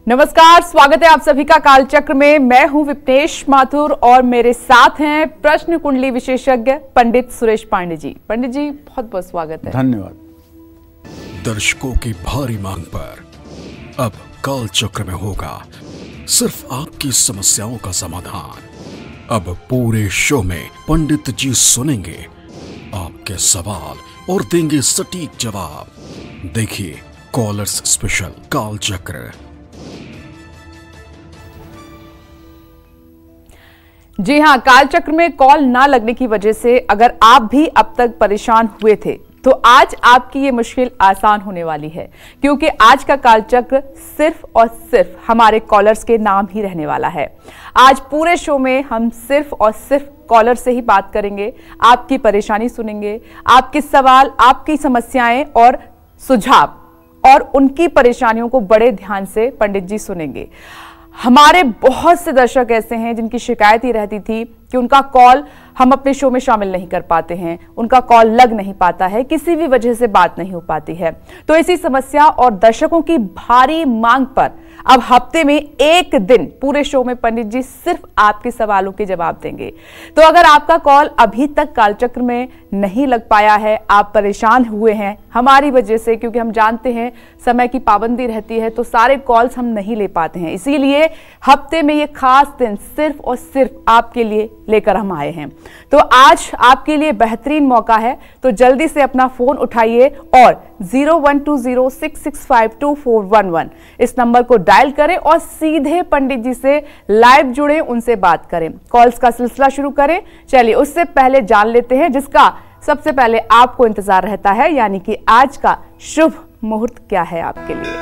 नमस्कार, स्वागत है आप सभी का कालचक्र में। मैं हूं विपनेश माथुर और मेरे साथ हैं प्रश्न कुंडली विशेषज्ञ पंडित सुरेश पांडे जी। पंडित जी, बहुत बहुत स्वागत है। धन्यवाद। दर्शकों की भारी मांग पर अब कालचक्र में होगा सिर्फ आपकी समस्याओं का समाधान। अब पूरे शो में पंडित जी सुनेंगे आपके सवाल और देंगे सटीक जवाब। देखिए कॉलर्स स्पेशल कालचक्र। जी हां, कालचक्र में कॉल ना लगने की वजह से अगर आप भी अब तक परेशान हुए थे तो आज आपकी ये मुश्किल आसान होने वाली है, क्योंकि आज का कालचक्र सिर्फ और सिर्फ हमारे कॉलर्स के नाम ही रहने वाला है। आज पूरे शो में हम सिर्फ और सिर्फ कॉलर से ही बात करेंगे, आपकी परेशानी सुनेंगे, आपके सवाल, आपकी समस्याएं और सुझाव और उनकी परेशानियों को बड़े ध्यान से पंडित जी सुनेंगे। हमारे बहुत से दर्शक ऐसे हैं जिनकी शिकायत ही रहती थी कि उनका कॉल हम अपने शो में शामिल नहीं कर पाते हैं, उनका कॉल लग नहीं पाता है, किसी भी वजह से बात नहीं हो पाती है। तो इसी समस्या और दर्शकों की भारी मांग पर अब हफ्ते में एक दिन पूरे शो में पंडित जी सिर्फ आपके सवालों के जवाब देंगे। तो अगर आपका कॉल अभी तक कालचक्र में नहीं लग पाया है, आप परेशान हुए हैं हमारी वजह से, क्योंकि हम जानते हैं समय की पाबंदी रहती है तो सारे कॉल्स हम नहीं ले पाते हैं, इसीलिए हफ्ते में ये खास दिन सिर्फ और सिर्फ आपके लिए लेकर हम आए हैं। तो आज आपके लिए बेहतरीन मौका है, तो जल्दी से अपना फोन उठाइए और 0120665241 इस नंबर को डायल करें और सीधे पंडित जी से लाइव जुड़े, उनसे बात करें, कॉल्स का सिलसिला शुरू करें। चलिए उससे पहले जान लेते हैं जिसका सबसे पहले आपको इंतजार रहता है, यानी कि आज का शुभ मुहूर्त क्या है आपके लिए।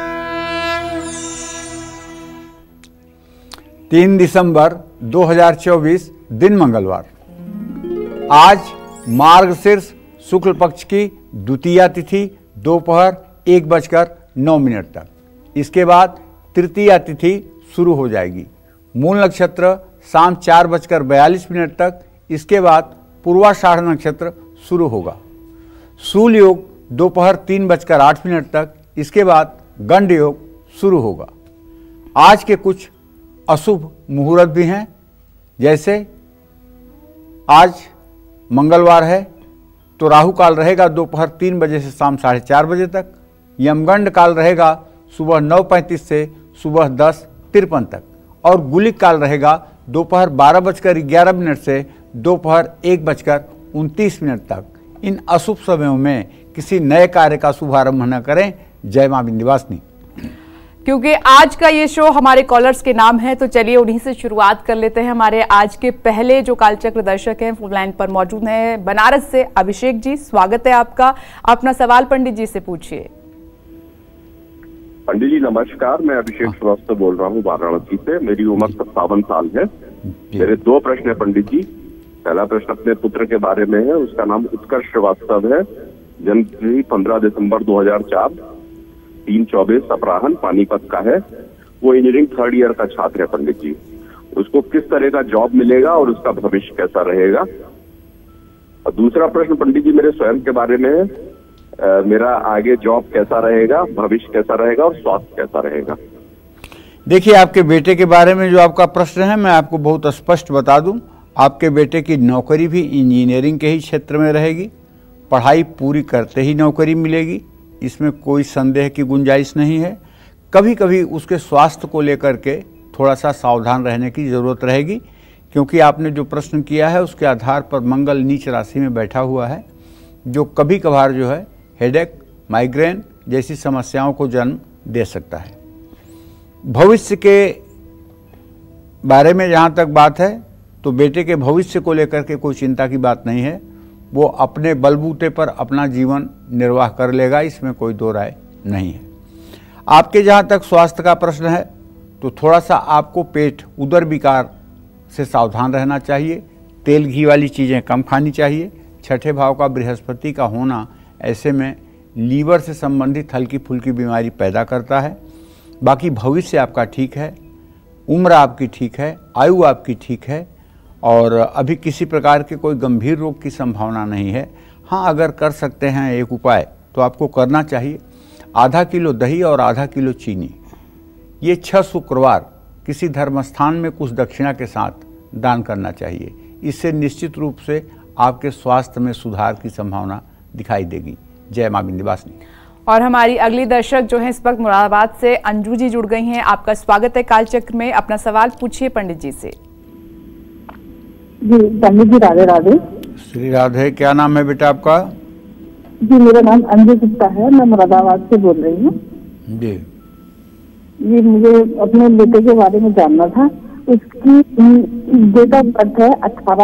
3 दिसंबर 2024 दिन मंगलवार। आज मार्गशीर्ष शुक्ल पक्ष की द्वितीया तिथि दोपहर 1:09 तक। इसके बाद तृतीया तिथि शुरू हो जाएगी। मूल नक्षत्र शाम 4:42 तक। इसके बाद पूर्वाषाढ़ नक्षत्र शुरू होगा। शूल योग दोपहर 3:08 तक। इसके बाद गंड योग शुरू होगा। आज के कुछ अशुभ मुहूर्त भी हैं, जैसे आज मंगलवार है तो राहु काल रहेगा दोपहर 3 बजे से शाम 4:30 बजे तक। यमगंड काल रहेगा सुबह 9:35 से सुबह 10:53 तक और गुलिक काल रहेगा दोपहर 12:11 से दोपहर 1:29 तक। इन अशुभ समयों में किसी नए कार्य का शुभारंभ न करें। जय मां विंध्यवासिनी। क्योंकि आज का ये शो हमारे कॉलर्स के नाम है, तो चलिए उन्हीं से शुरुआत कर लेते हैं। हमारे आज के पहले जो कालचक्र दर्शक हैं फोन लाइन पर मौजूद हैं बनारस से अभिषेक जी, स्वागत है आपका। अपना सवाल पंडित जी से पूछिए। पंडित जी नमस्कार, मैं अभिषेक श्रीवास्तव बोल रहा हूँ वाराणसी से। मेरी उम्र 57 साल है। मेरे 2 प्रश्न है पंडित जी। पहला प्रश्न अपने पुत्र के बारे में है। उसका नाम उत्कर्ष श्रीवास्तव है। जन्म तिथि 15 दिसंबर 2004, 3:24 अपराह्न, पानीपत का है। वो इंजीनियरिंग 3rd ईयर का छात्र है पंडित जी। उसको किस तरह का जॉब मिलेगा और उसका भविष्य कैसा रहेगा। और दूसरा प्रश्न पंडित जी मेरे स्वयं के बारे में है। मेरा आगे जॉब कैसा रहेगा, भविष्य कैसा रहेगा और स्वास्थ्य कैसा रहेगा। देखिए, आपके बेटे के बारे में जो आपका प्रश्न है, मैं आपको बहुत स्पष्ट बता दूं। आपके बेटे की नौकरी भी इंजीनियरिंग के ही क्षेत्र में रहेगी। पढ़ाई पूरी करते ही नौकरी मिलेगी, इसमें कोई संदेह की गुंजाइश नहीं है। कभी कभी उसके स्वास्थ्य को लेकर के थोड़ा सा सावधान रहने की ज़रूरत रहेगी, क्योंकि आपने जो प्रश्न किया है उसके आधार पर मंगल नीच राशि में बैठा हुआ है, जो कभी कभार जो है हेडेक, माइग्रेन जैसी समस्याओं को जन्म दे सकता है। भविष्य के बारे में जहाँ तक बात है, तो बेटे के भविष्य को लेकर के कोई चिंता की बात नहीं है। वो अपने बलबूते पर अपना जीवन निर्वाह कर लेगा, इसमें कोई दो राय नहीं है। आपके जहाँ तक स्वास्थ्य का प्रश्न है, तो थोड़ा सा आपको पेट उदर विकार से सावधान रहना चाहिए। तेल घी वाली चीज़ें कम खानी चाहिए। 6ठे भाव का बृहस्पति का होना ऐसे में लीवर से संबंधित हल्की फुल्की बीमारी पैदा करता है। बाकी भविष्य आपका ठीक है, उम्र आपकी ठीक है, आयु आपकी ठीक है और अभी किसी प्रकार के कोई गंभीर रोग की संभावना नहीं है। हाँ, अगर कर सकते हैं एक उपाय तो आपको करना चाहिए। आधा किलो दही और आधा किलो चीनी ये 6 शुक्रवार किसी धर्मस्थान में कुछ दक्षिणा के साथ दान करना चाहिए। इससे निश्चित रूप से आपके स्वास्थ्य में सुधार की संभावना दिखाई देगी। जय मां विंध्यवासिनी। और हमारी अगली दर्शक जो है इस वक्त मुरादाबाद से अंजू जी जुड़ गई हैं। आपका स्वागत है कालचक्र में। अपना सवाल पूछिए पंडित जी से। जी पंडित जी राधे राधे। श्री राधे। क्या नाम है बेटा आपका? जी मेरा नाम अंजू गुप्ता है, मैं मुरादाबाद से बोल रही हूँ। जी जी मुझे अपने बेटे के बारे में जानना था। उसकी डेट ऑफ बर्थ है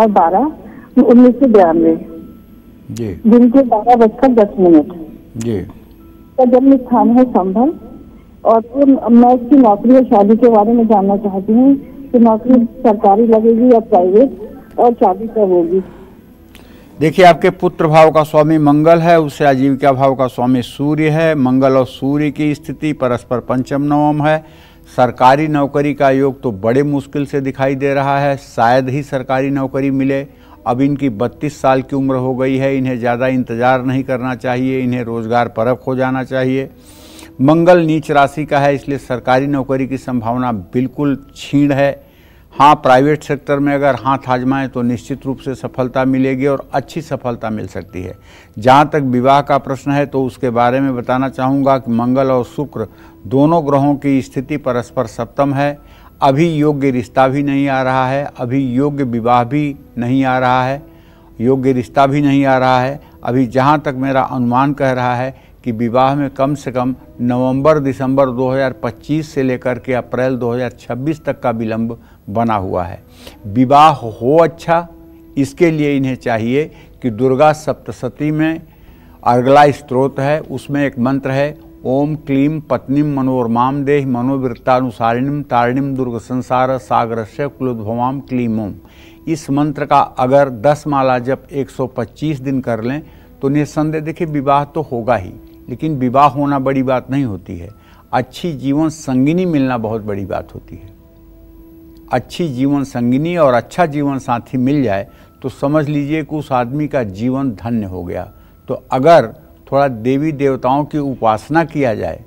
18/12/1992, जी दिन के 12:10 जी। का जन्म स्थान है संभल। और फिर मैं उसकी नौकरी और शादी के बारे में जानना चाहती हूँ कि नौकरी सरकारी लगेगी या प्राइवेट, और शादी कब होगी। देखिए, आपके पुत्र भाव का स्वामी मंगल है, उससे आजीविका भाव का स्वामी सूर्य है। मंगल और सूर्य की स्थिति परस्पर पंचम नवम है। सरकारी नौकरी का योग तो बड़े मुश्किल से दिखाई दे रहा है, शायद ही सरकारी नौकरी मिले। अब इनकी 32 साल की उम्र हो गई है, इन्हें ज़्यादा इंतज़ार नहीं करना चाहिए, इन्हें रोज़गार परख हो जाना चाहिए। मंगल नीच राशि का है, इसलिए सरकारी नौकरी की संभावना बिल्कुल क्षीण है। हाँ, प्राइवेट सेक्टर में अगर हाथ आजमाएं तो निश्चित रूप से सफलता मिलेगी और अच्छी सफलता मिल सकती है। जहाँ तक विवाह का प्रश्न है तो उसके बारे में बताना चाहूँगा कि मंगल और शुक्र दोनों ग्रहों की स्थिति परस्पर सप्तम है। अभी योग्य रिश्ता भी नहीं आ रहा है, अभी योग्य विवाह भी नहीं आ रहा है, योग्य रिश्ता भी नहीं आ रहा है। अभी जहाँ तक मेरा अनुमान कह रहा है कि विवाह में कम से कम नवंबर-दिसंबर 2025 से लेकर के अप्रैल 2026 तक का विलंब बना हुआ है। विवाह हो अच्छा, इसके लिए इन्हें चाहिए कि दुर्गा सप्तशती में अगला स्त्रोत है, उसमें एक मंत्र है, ओम क्लीम पत्नीम मनोरमाम देह मनोवृत्तानुसारिणीम तारिणीम दुर्ग संसार सागरस्य कुलोद्भवाम क्लीम ओम। इस मंत्र का अगर 10 माला जब 125 दिन कर लें तो निस्संदेह देखिए विवाह तो होगा ही, लेकिन विवाह होना बड़ी बात नहीं होती है। अच्छी जीवन संगिनी मिलना बहुत बड़ी बात होती है। अच्छी जीवन संगिनी और अच्छा जीवन साथी मिल जाए तो समझ लीजिए कि उस आदमी का जीवन धन्य हो गया। तो अगर थोड़ा देवी देवताओं की उपासना किया जाए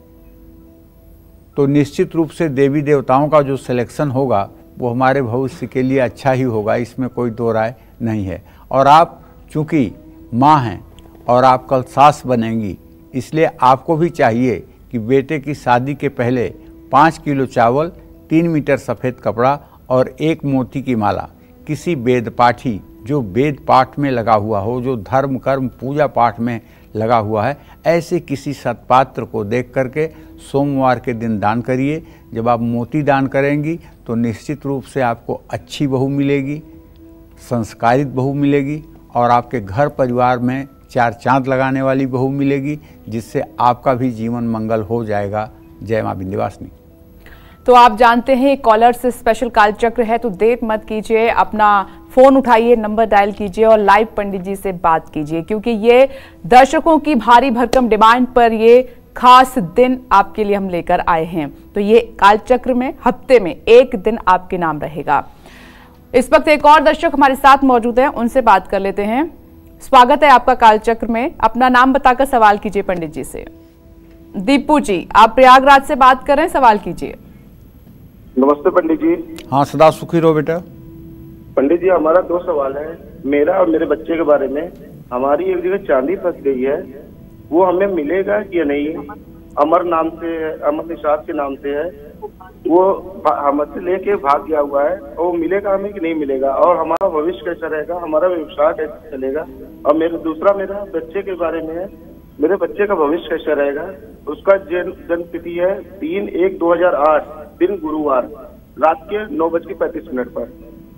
तो निश्चित रूप से देवी देवताओं का जो सिलेक्शन होगा वो हमारे भविष्य के लिए अच्छा ही होगा, इसमें कोई दो राय नहीं है। और आप चूँकि माँ हैं और आप कल सास बनेंगी, इसलिए आपको भी चाहिए कि बेटे की शादी के पहले 5 किलो चावल, 3 मीटर सफ़ेद कपड़ा और 1 मोती की माला किसी वेद पाठी जो वेद पाठ में लगा हुआ हो, जो धर्म कर्म पूजा पाठ में लगा हुआ है, ऐसे किसी सत्पात्र को देख करके सोमवार के दिन दान करिए। जब आप मोती दान करेंगी तो निश्चित रूप से आपको अच्छी बहू मिलेगी, संस्कारित बहू मिलेगी और आपके घर परिवार में 4 चांद लगाने वाली बहू मिलेगी, जिससे आपका भी जीवन मंगल हो जाएगा। जय मां विंध्यवासिनी। तो आप जानते हैं कॉलर से स्पेशल कालचक्र है, तो देर मत कीजिए, अपना फोन उठाइए, नंबर डायल कीजिए और लाइव पंडित जी से बात कीजिए, क्योंकि ये दर्शकों की भारी भरकम डिमांड पर ये खास दिन आपके लिए हम लेकर आए हैं। तो ये कालचक्र में हफ्ते में 1 दिन आपके नाम रहेगा। इस वक्त एक और दर्शक हमारे साथ मौजूद है, उनसे बात कर लेते हैं। स्वागत है आपका कालचक्र में। अपना नाम बताकर सवाल कीजिए पंडित जी से। दीपू जी, आप प्रयागराज से बात कर रहे हैं, सवाल कीजिए। नमस्ते पंडित जी। हाँ, सदा सुखी रहो बेटा। पंडित जी, हमारा 2 सवाल है, मेरा और मेरे बच्चे के बारे में। हमारी एक जगह चांदी फंस गई है, वो हमें मिलेगा कि नहीं? अमर नाम से, अमर निषाद के नाम से है, वो हमसे लेके भाग गया हुआ है, और वो मिलेगा हमें कि नहीं मिलेगा? और हमारा भविष्य कैसा रहेगा, हमारा व्यवसाय कैसे चलेगा? और मेरा बच्चे के बारे में है, मेरे बच्चे का भविष्य कैसा रहेगा? उसका जन्म तिथि है 3/1/2008, दिन गुरुवार, रात के 9:35 पर।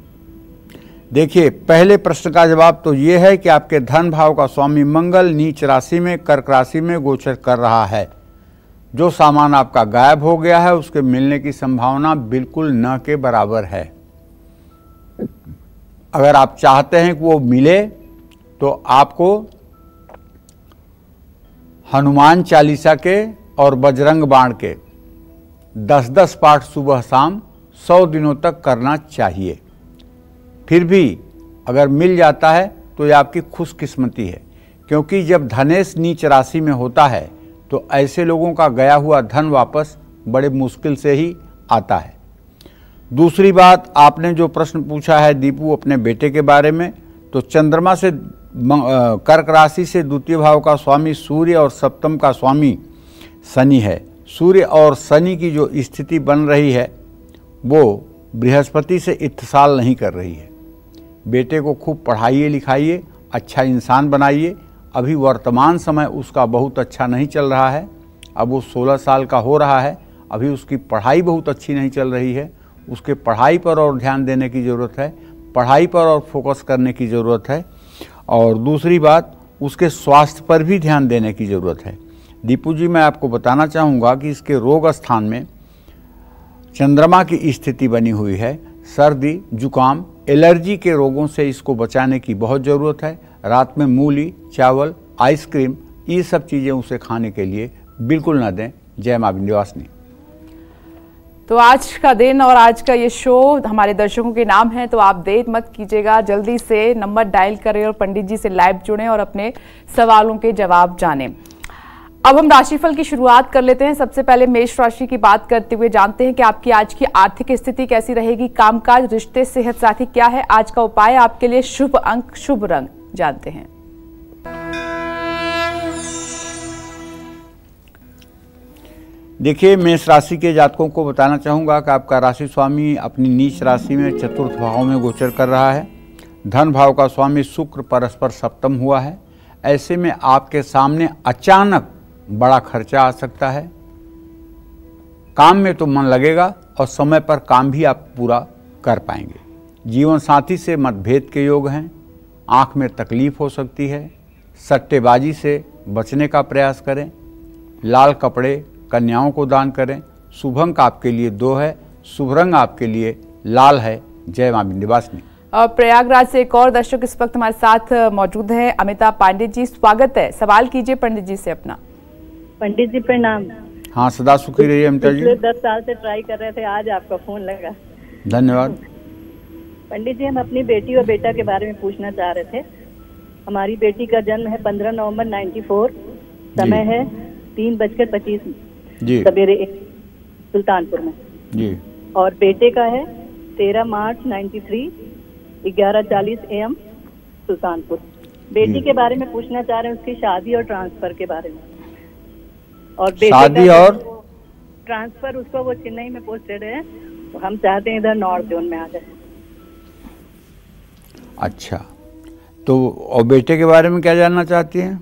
देखिए, पहले प्रश्न का जवाब तो ये है कि आपके धन भाव का स्वामी मंगल नीच राशि में कर्क राशि में गोचर कर रहा है। जो सामान आपका गायब हो गया है उसके मिलने की संभावना बिल्कुल न के बराबर है। अगर आप चाहते हैं कि वो मिले तो आपको हनुमान चालीसा के और बजरंग बाण के 10-10 पाठ सुबह शाम 100 दिनों तक करना चाहिए। फिर भी अगर मिल जाता है तो ये आपकी खुशकिस्मती है, क्योंकि जब धनेश नीच राशि में होता है तो ऐसे लोगों का गया हुआ धन वापस बड़े मुश्किल से ही आता है। दूसरी बात, आपने जो प्रश्न पूछा है दीपू अपने बेटे के बारे में, तो चंद्रमा से कर्क राशि से द्वितीय भाव का स्वामी सूर्य और सप्तम का स्वामी शनि है। सूर्य और शनि की जो स्थिति बन रही है वो बृहस्पति से इत्तेसाल नहीं कर रही है। बेटे को खूब पढ़ाइए लिखाइए, अच्छा इंसान बनाइए। अभी वर्तमान समय उसका बहुत अच्छा नहीं चल रहा है। अब वो 16 साल का हो रहा है, अभी उसकी पढ़ाई बहुत अच्छी नहीं चल रही है। उसके पढ़ाई पर और ध्यान देने की ज़रूरत है, पढ़ाई पर और फोकस करने की ज़रूरत है। और दूसरी बात, उसके स्वास्थ्य पर भी ध्यान देने की ज़रूरत है। दीपू जी, मैं आपको बताना चाहूँगा कि इसके रोग स्थान में चंद्रमा की स्थिति बनी हुई है। सर्दी, जुकाम, एलर्जी के रोगों से इसको बचाने की बहुत ज़रूरत है। रात में मूली, चावल, आइसक्रीम, ये सब चीज़ें उसे खाने के लिए बिल्कुल ना दें। जय मां विंध्यवासिनी। तो आज का दिन और आज का ये शो हमारे दर्शकों के नाम है, तो आप देर मत कीजिएगा, जल्दी से नंबर डायल करें और पंडित जी से लाइव जुड़ें और अपने सवालों के जवाब जानें। अब हम राशिफल की शुरुआत कर लेते हैं। सबसे पहले मेष राशि की बात करते हुए जानते हैं कि आपकी आज की आर्थिक स्थिति कैसी रहेगी, कामकाज, रिश्ते, सेहत साथी क्या है आज का उपाय आपके लिए, शुभ अंक, शुभ रंग जानते हैं। देखिए, मेष राशि के जातकों को बताना चाहूँगा कि आपका राशि स्वामी अपनी नीच राशि में चतुर्थ भाव में गोचर कर रहा है। धन भाव का स्वामी शुक्र परस्पर सप्तम हुआ है। ऐसे में आपके सामने अचानक बड़ा खर्चा आ सकता है। काम में तो मन लगेगा और समय पर काम भी आप पूरा कर पाएंगे। जीवन साथी से मतभेद के योग हैं। आँख में तकलीफ हो सकती है। सट्टेबाजी से बचने का प्रयास करें। लाल कपड़े कन्याओं को दान करें। शुभ अंक आपके लिए 2 है, शुभ रंग आपके लिए लाल है। जय मां विंध्यवासिनी। और प्रयागराज से एक और दर्शक इस वक्त हमारे साथ मौजूद है, अमिता पांडे जी, स्वागत है। सवाल कीजिए पंडित जी से अपना। पंडित जी प्रणाम। हाँ, सदा सुखी रहिए अमिता जी। 10 साल से ट्राई कर रहे थे, आज आपका फोन लगा। धन्यवाद। पंडित जी, हम अपनी बेटी और बेटा के बारे में पूछना चाह रहे थे। हमारी बेटी का जन्म है 15 नवंबर 94, समय है 3:25 जी सवेरे सुल्तानपुर में जी। और बेटे का है 13 मार्च 93, 11:40 AM सुल्तानपुर। बेटी के बारे में पूछना चाह रहे हैं, उसकी शादी और ट्रांसफर के बारे में। और शादी और ट्रांसफर, उसको वो चेन्नई में पोस्टेड है, तो हम चाहते हैं इधर नॉर्थ जोन में आ जाए। अच्छा, तो और बेटे के बारे में क्या जानना चाहती हैं?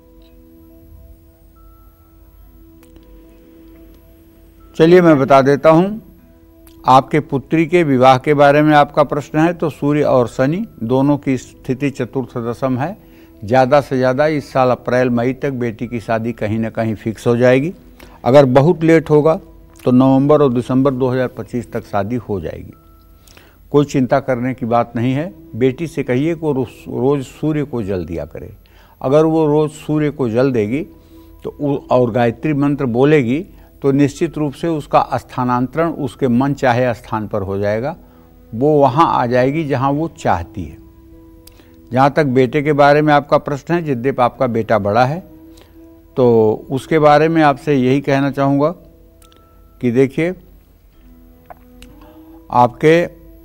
चलिए मैं बता देता हूं। आपके पुत्री के विवाह के बारे में आपका प्रश्न है, तो सूर्य और शनि दोनों की स्थिति चतुर्थ दशम है। ज़्यादा से ज़्यादा इस साल अप्रैल मई तक बेटी की शादी कहीं ना कहीं फिक्स हो जाएगी। अगर बहुत लेट होगा तो नवंबर और दिसंबर 2025 तक शादी हो जाएगी। कोई चिंता करने की बात नहीं है। बेटी से कहिए कि रोज़ सूर्य को जल दिया करे। अगर वो रोज़ सूर्य को जल देगी तो और गायत्री मंत्र बोलेगी तो निश्चित रूप से उसका स्थानांतरण उसके मन चाहे स्थान पर हो जाएगा। वो वहाँ आ जाएगी जहाँ वो चाहती है। जहाँ तक बेटे के बारे में आपका प्रश्न है, यद्यपि आपका बेटा बड़ा है, तो उसके बारे में आपसे यही कहना चाहूँगा कि देखिए, आपके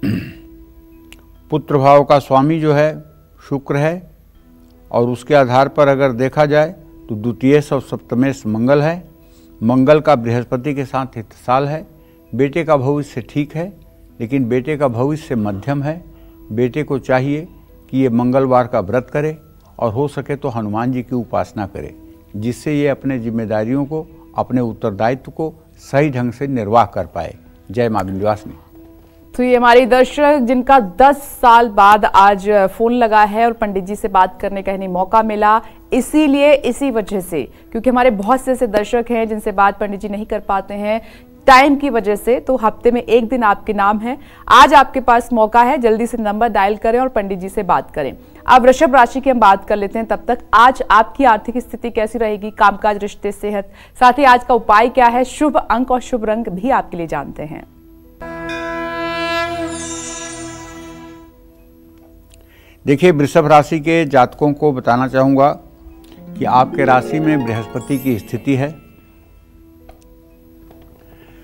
पुत्र भाव का स्वामी जो है शुक्र है, और उसके आधार पर अगर देखा जाए तो द्वितीयेश और सप्तमेश मंगल है। मंगल का बृहस्पति के साथ इत्तेसाल है। बेटे का भविष्य ठीक है, लेकिन बेटे का भविष्य मध्यम है। बेटे को चाहिए कि ये मंगलवार का व्रत करे और हो सके तो हनुमान जी की उपासना करे, जिससे ये अपने जिम्मेदारियों को, अपने उत्तरदायित्व को सही ढंग से निर्वाह कर पाए। जय मां विंध्यवासिनी। तो ये हमारी दर्शक जिनका 10 साल बाद आज फोन लगा है और पंडित जी से बात करने का मौका मिला, इसीलिए इसी वजह से, क्योंकि हमारे बहुत से ऐसे दर्शक हैं जिनसे बात पंडित जी नहीं कर पाते हैं टाइम की वजह से, तो हफ्ते में एक दिन आपके नाम है। आज आपके पास मौका है, जल्दी से नंबर डायल करें और पंडित जी से बात करें। अब वृषभ राशि की हम बात कर लेते हैं। तब तक आज आपकी आर्थिक स्थिति कैसी रहेगी, कामकाज, रिश्ते, सेहत, साथ ही आज का उपाय क्या है, शुभ अंक और शुभ रंग भी आपके लिए जानते हैं। देखिए, वृषभ राशि के जातकों को बताना चाहूँगा कि आपके राशि में बृहस्पति की स्थिति है।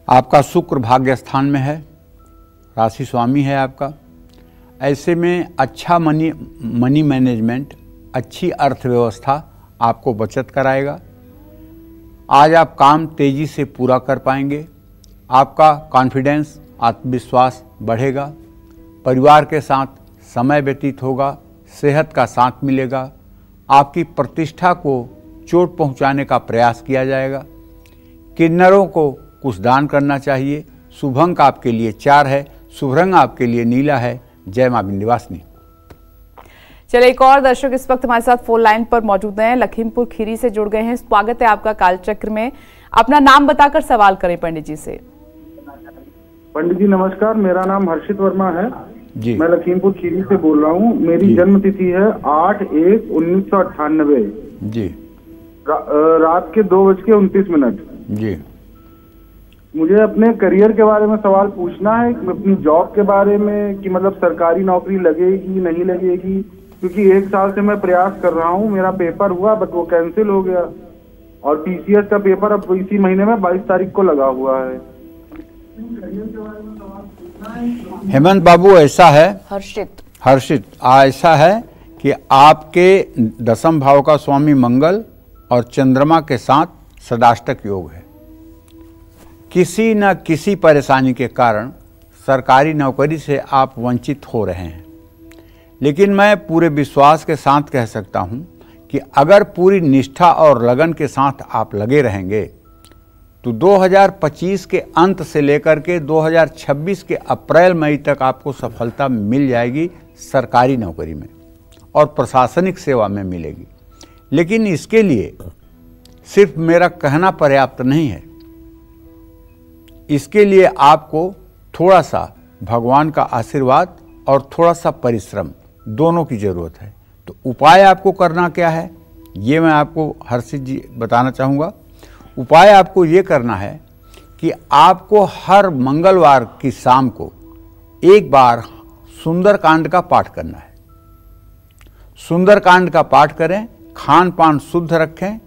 आपका शुक्र भाग्य स्थान में है, राशि स्वामी है आपका। ऐसे में अच्छा मनी मैनेजमेंट, अच्छी अर्थव्यवस्था आपको बचत कराएगा। आज आप काम तेजी से पूरा कर पाएंगे। आपका कॉन्फिडेंस, आत्मविश्वास बढ़ेगा। परिवार के साथ समय व्यतीत होगा, सेहत का साथ मिलेगा। आपकी प्रतिष्ठा को चोट पहुंचाने का प्रयास किया जाएगा। किन्नरों को कुछ दान करना चाहिए। शुभ अंक आपके लिए 4 है, शुभ रंग आपके लिए नीला है। जय मां विंध्यवासिनी। चलिए, एक और दर्शक इस वक्त हमारे साथ फोन लाइन पर मौजूद हैं, लखीमपुर खीरी से जुड़ गए हैं। स्वागत है आपका कालचक्र में। अपना नाम बताकर सवाल करें पंडित जी से। पंडित जी नमस्कार, मेरा नाम हर्षित वर्मा है जी। मैं लखीमपुर खीरी से बोल रहा हूँ। मेरी जन्म तिथि है 8/1/1998 जी। रात के 2:29 जी। मुझे अपने करियर के बारे में सवाल पूछना है, अपनी जॉब के बारे में कि मतलब सरकारी नौकरी लगेगी नहीं लगेगी, क्योंकि 1 साल से मैं प्रयास कर रहा हूँ। मेरा पेपर हुआ बट वो कैंसिल हो गया, और पीसीएस का पेपर अब इसी महीने में 22 तारीख को लगा हुआ है। हेमंत बाबू, ऐसा है हर्षित, ऐसा है कि आपके 10वें भाव का स्वामी मंगल और चंद्रमा के साथ षडाष्टक योग है। किसी न किसी परेशानी के कारण सरकारी नौकरी से आप वंचित हो रहे हैं, लेकिन मैं पूरे विश्वास के साथ कह सकता हूं कि अगर पूरी निष्ठा और लगन के साथ आप लगे रहेंगे तो 2025 के अंत से लेकर के 2026 के अप्रैल मई तक आपको सफलता मिल जाएगी सरकारी नौकरी में और प्रशासनिक सेवा में मिलेगी। लेकिन इसके लिए सिर्फ मेरा कहना पर्याप्त नहीं है। इसके लिए आपको थोड़ा सा भगवान का आशीर्वाद और थोड़ा सा परिश्रम दोनों की जरूरत है। तो उपाय आपको करना क्या है, ये मैं आपको हर्षित जी बताना चाहूँगा। उपाय आपको ये करना है कि आपको हर मंगलवार की शाम को एक बार सुंदरकांड का पाठ करना है। सुंदरकांड का पाठ करें, खान पान शुद्ध रखें,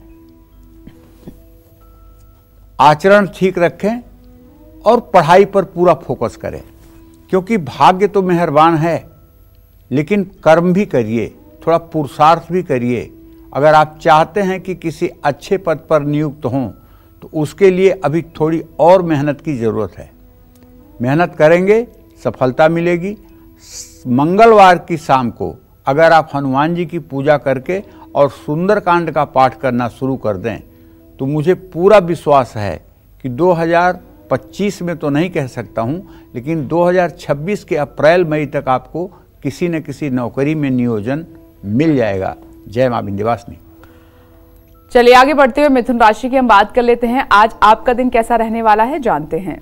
आचरण ठीक रखें और पढ़ाई पर पूरा फोकस करें, क्योंकि भाग्य तो मेहरबान है, लेकिन कर्म भी करिए, थोड़ा पुरुषार्थ भी करिए। अगर आप चाहते हैं कि किसी अच्छे पद पर नियुक्त हों तो उसके लिए अभी थोड़ी और मेहनत की ज़रूरत है। मेहनत करेंगे, सफलता मिलेगी। मंगलवार की शाम को अगर आप हनुमान जी की पूजा करके और सुंदरकांड का पाठ करना शुरू कर दें तो मुझे पूरा विश्वास है कि 2025 में तो नहीं कह सकता हूं, लेकिन 2026 के अप्रैल मई तक आपको किसी न किसी नौकरी में नियोजन मिल जाएगा। जय मां विंध्यवासिनी। चलिए, आगे बढ़ते हुए मिथुन राशि की हम बात कर लेते हैं। आज आपका दिन कैसा रहने वाला है, जानते हैं।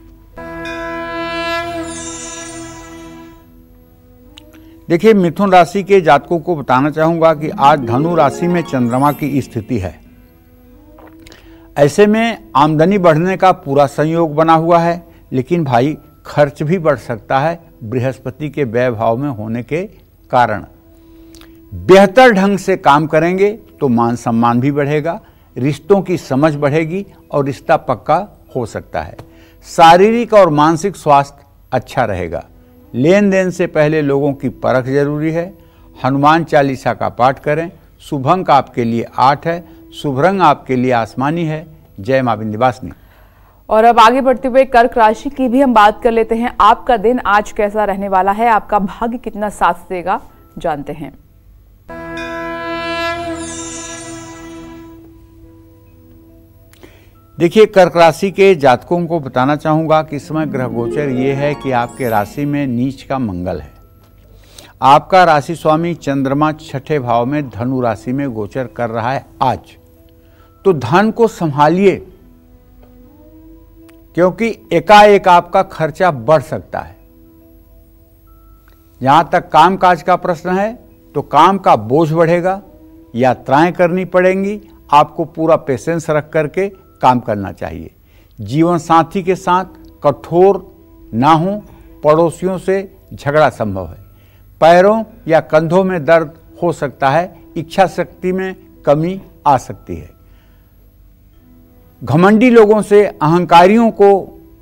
देखिए, मिथुन राशि के जातकों को बताना चाहूंगा कि आज धनु राशि में चंद्रमा की स्थिति है। ऐसे में आमदनी बढ़ने का पूरा संयोग बना हुआ है, लेकिन भाई खर्च भी बढ़ सकता है बृहस्पति के व्यय भाव में होने के कारण। बेहतर ढंग से काम करेंगे तो मान सम्मान भी बढ़ेगा, रिश्तों की समझ बढ़ेगी और रिश्ता पक्का हो सकता है। शारीरिक और मानसिक स्वास्थ्य अच्छा रहेगा। लेन देन से पहले लोगों की परख जरूरी है। हनुमान चालीसा का पाठ करें। शुभ अंक आपके लिए 8 है, शुभ रंग आपके लिए आसमानी है। जय मां विंध्यवासिनी। और अब आगे बढ़ते हुए कर्क राशि की भी हम बात कर लेते हैं। आपका दिन आज कैसा रहने वाला है, आपका भाग्य कितना साथ देगा, जानते हैं। देखिए, कर्क राशि के जातकों को बताना चाहूंगा कि इस समय ग्रह गोचर ये है कि आपके राशि में नीच का मंगल है। आपका राशि स्वामी चंद्रमा 6ठे भाव में धनु राशि में गोचर कर रहा है आज। तो धन को संभालिए, क्योंकि एकाएक आपका खर्चा बढ़ सकता है। जहां तक कामकाज का प्रश्न है तो काम का बोझ बढ़ेगा, यात्राएं करनी पड़ेंगी, आपको पूरा पेशेंस रख करके काम करना चाहिए। जीवन साथी के साथ कठोर ना हो, पड़ोसियों से झगड़ा संभव है। पैरों या कंधों में दर्द हो सकता है, इच्छा शक्ति में कमी आ सकती है। घमंडी लोगों से, अहंकारियों को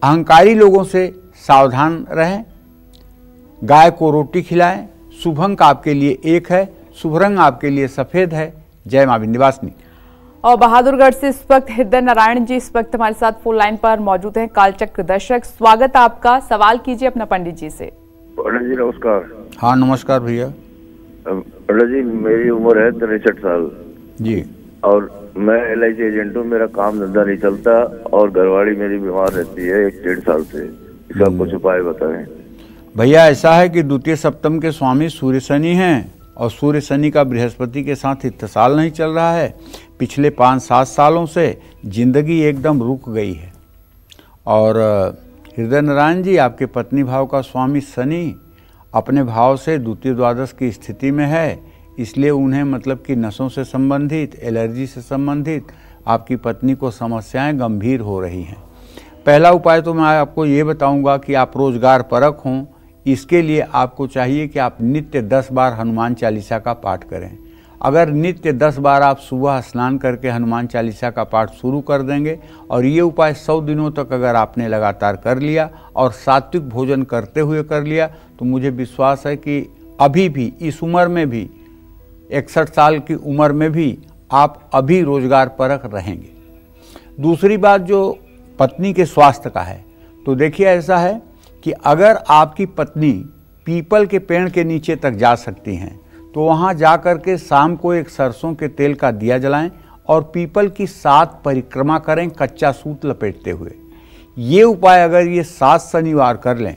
अहंकारी लोगों से सावधान रहें, गाय को रोटी खिलाएं। शुभ अंक आपके लिए 1 है, शुभ रंग आपके लिए सफेद है। जय मां विंध्यवासिनी। और बहादुरगढ़ से इस वक्त हृदय नारायण जी इस वक्त हमारे साथ फोन लाइन पर मौजूद हैं। कालचक्र दर्शक, स्वागत आपका। सवाल कीजिए अपना पंडित जी से। पंडित जी नमस्कार। हाँ नमस्कार भैया। पंडित जी मेरी उम्र है 63 साल जी, और मैं LIC एजेंट हूँ। मेरा काम धंधा नहीं चलता और घरवाली मेरी बीमार रहती है 1-1.5 साल से। इसका कुछ उपाय बताएं। भैया ऐसा है कि द्वितीय सप्तम के स्वामी सूर्य शनि हैं और सूर्य शनि का बृहस्पति के साथ इत्तेसाल नहीं चल रहा है। पिछले 5-7 सालों से जिंदगी एकदम रुक गई है। और हृदय नारायण जी, आपके पत्नी भाव का स्वामी शनि अपने भाव से द्वितीय द्वादश की स्थिति में है, इसलिए उन्हें मतलब कि नसों से संबंधित, एलर्जी से संबंधित आपकी पत्नी को समस्याएं गंभीर हो रही हैं। पहला उपाय तो मैं आपको ये बताऊंगा कि आप रोजगार परख हों। इसके लिए आपको चाहिए कि आप नित्य 10 बार हनुमान चालीसा का पाठ करें। अगर नित्य 10 बार आप सुबह स्नान करके हनुमान चालीसा का पाठ शुरू कर देंगे और ये उपाय 100 दिनों तक अगर आपने लगातार कर लिया और सात्विक भोजन करते हुए कर लिया, तो मुझे विश्वास है कि अभी भी इस उम्र में भी 61 साल की उम्र में भी आप अभी रोजगार परख रहेंगे। दूसरी बात जो पत्नी के स्वास्थ्य का है, तो देखिए ऐसा है कि अगर आपकी पत्नी पीपल के पेड़ के नीचे तक जा सकती हैं तो वहाँ जा कर के शाम को एक सरसों के तेल का दिया जलाएं और पीपल की 7 परिक्रमा करें कच्चा सूत लपेटते हुए। ये उपाय अगर ये 7 शनिवार कर लें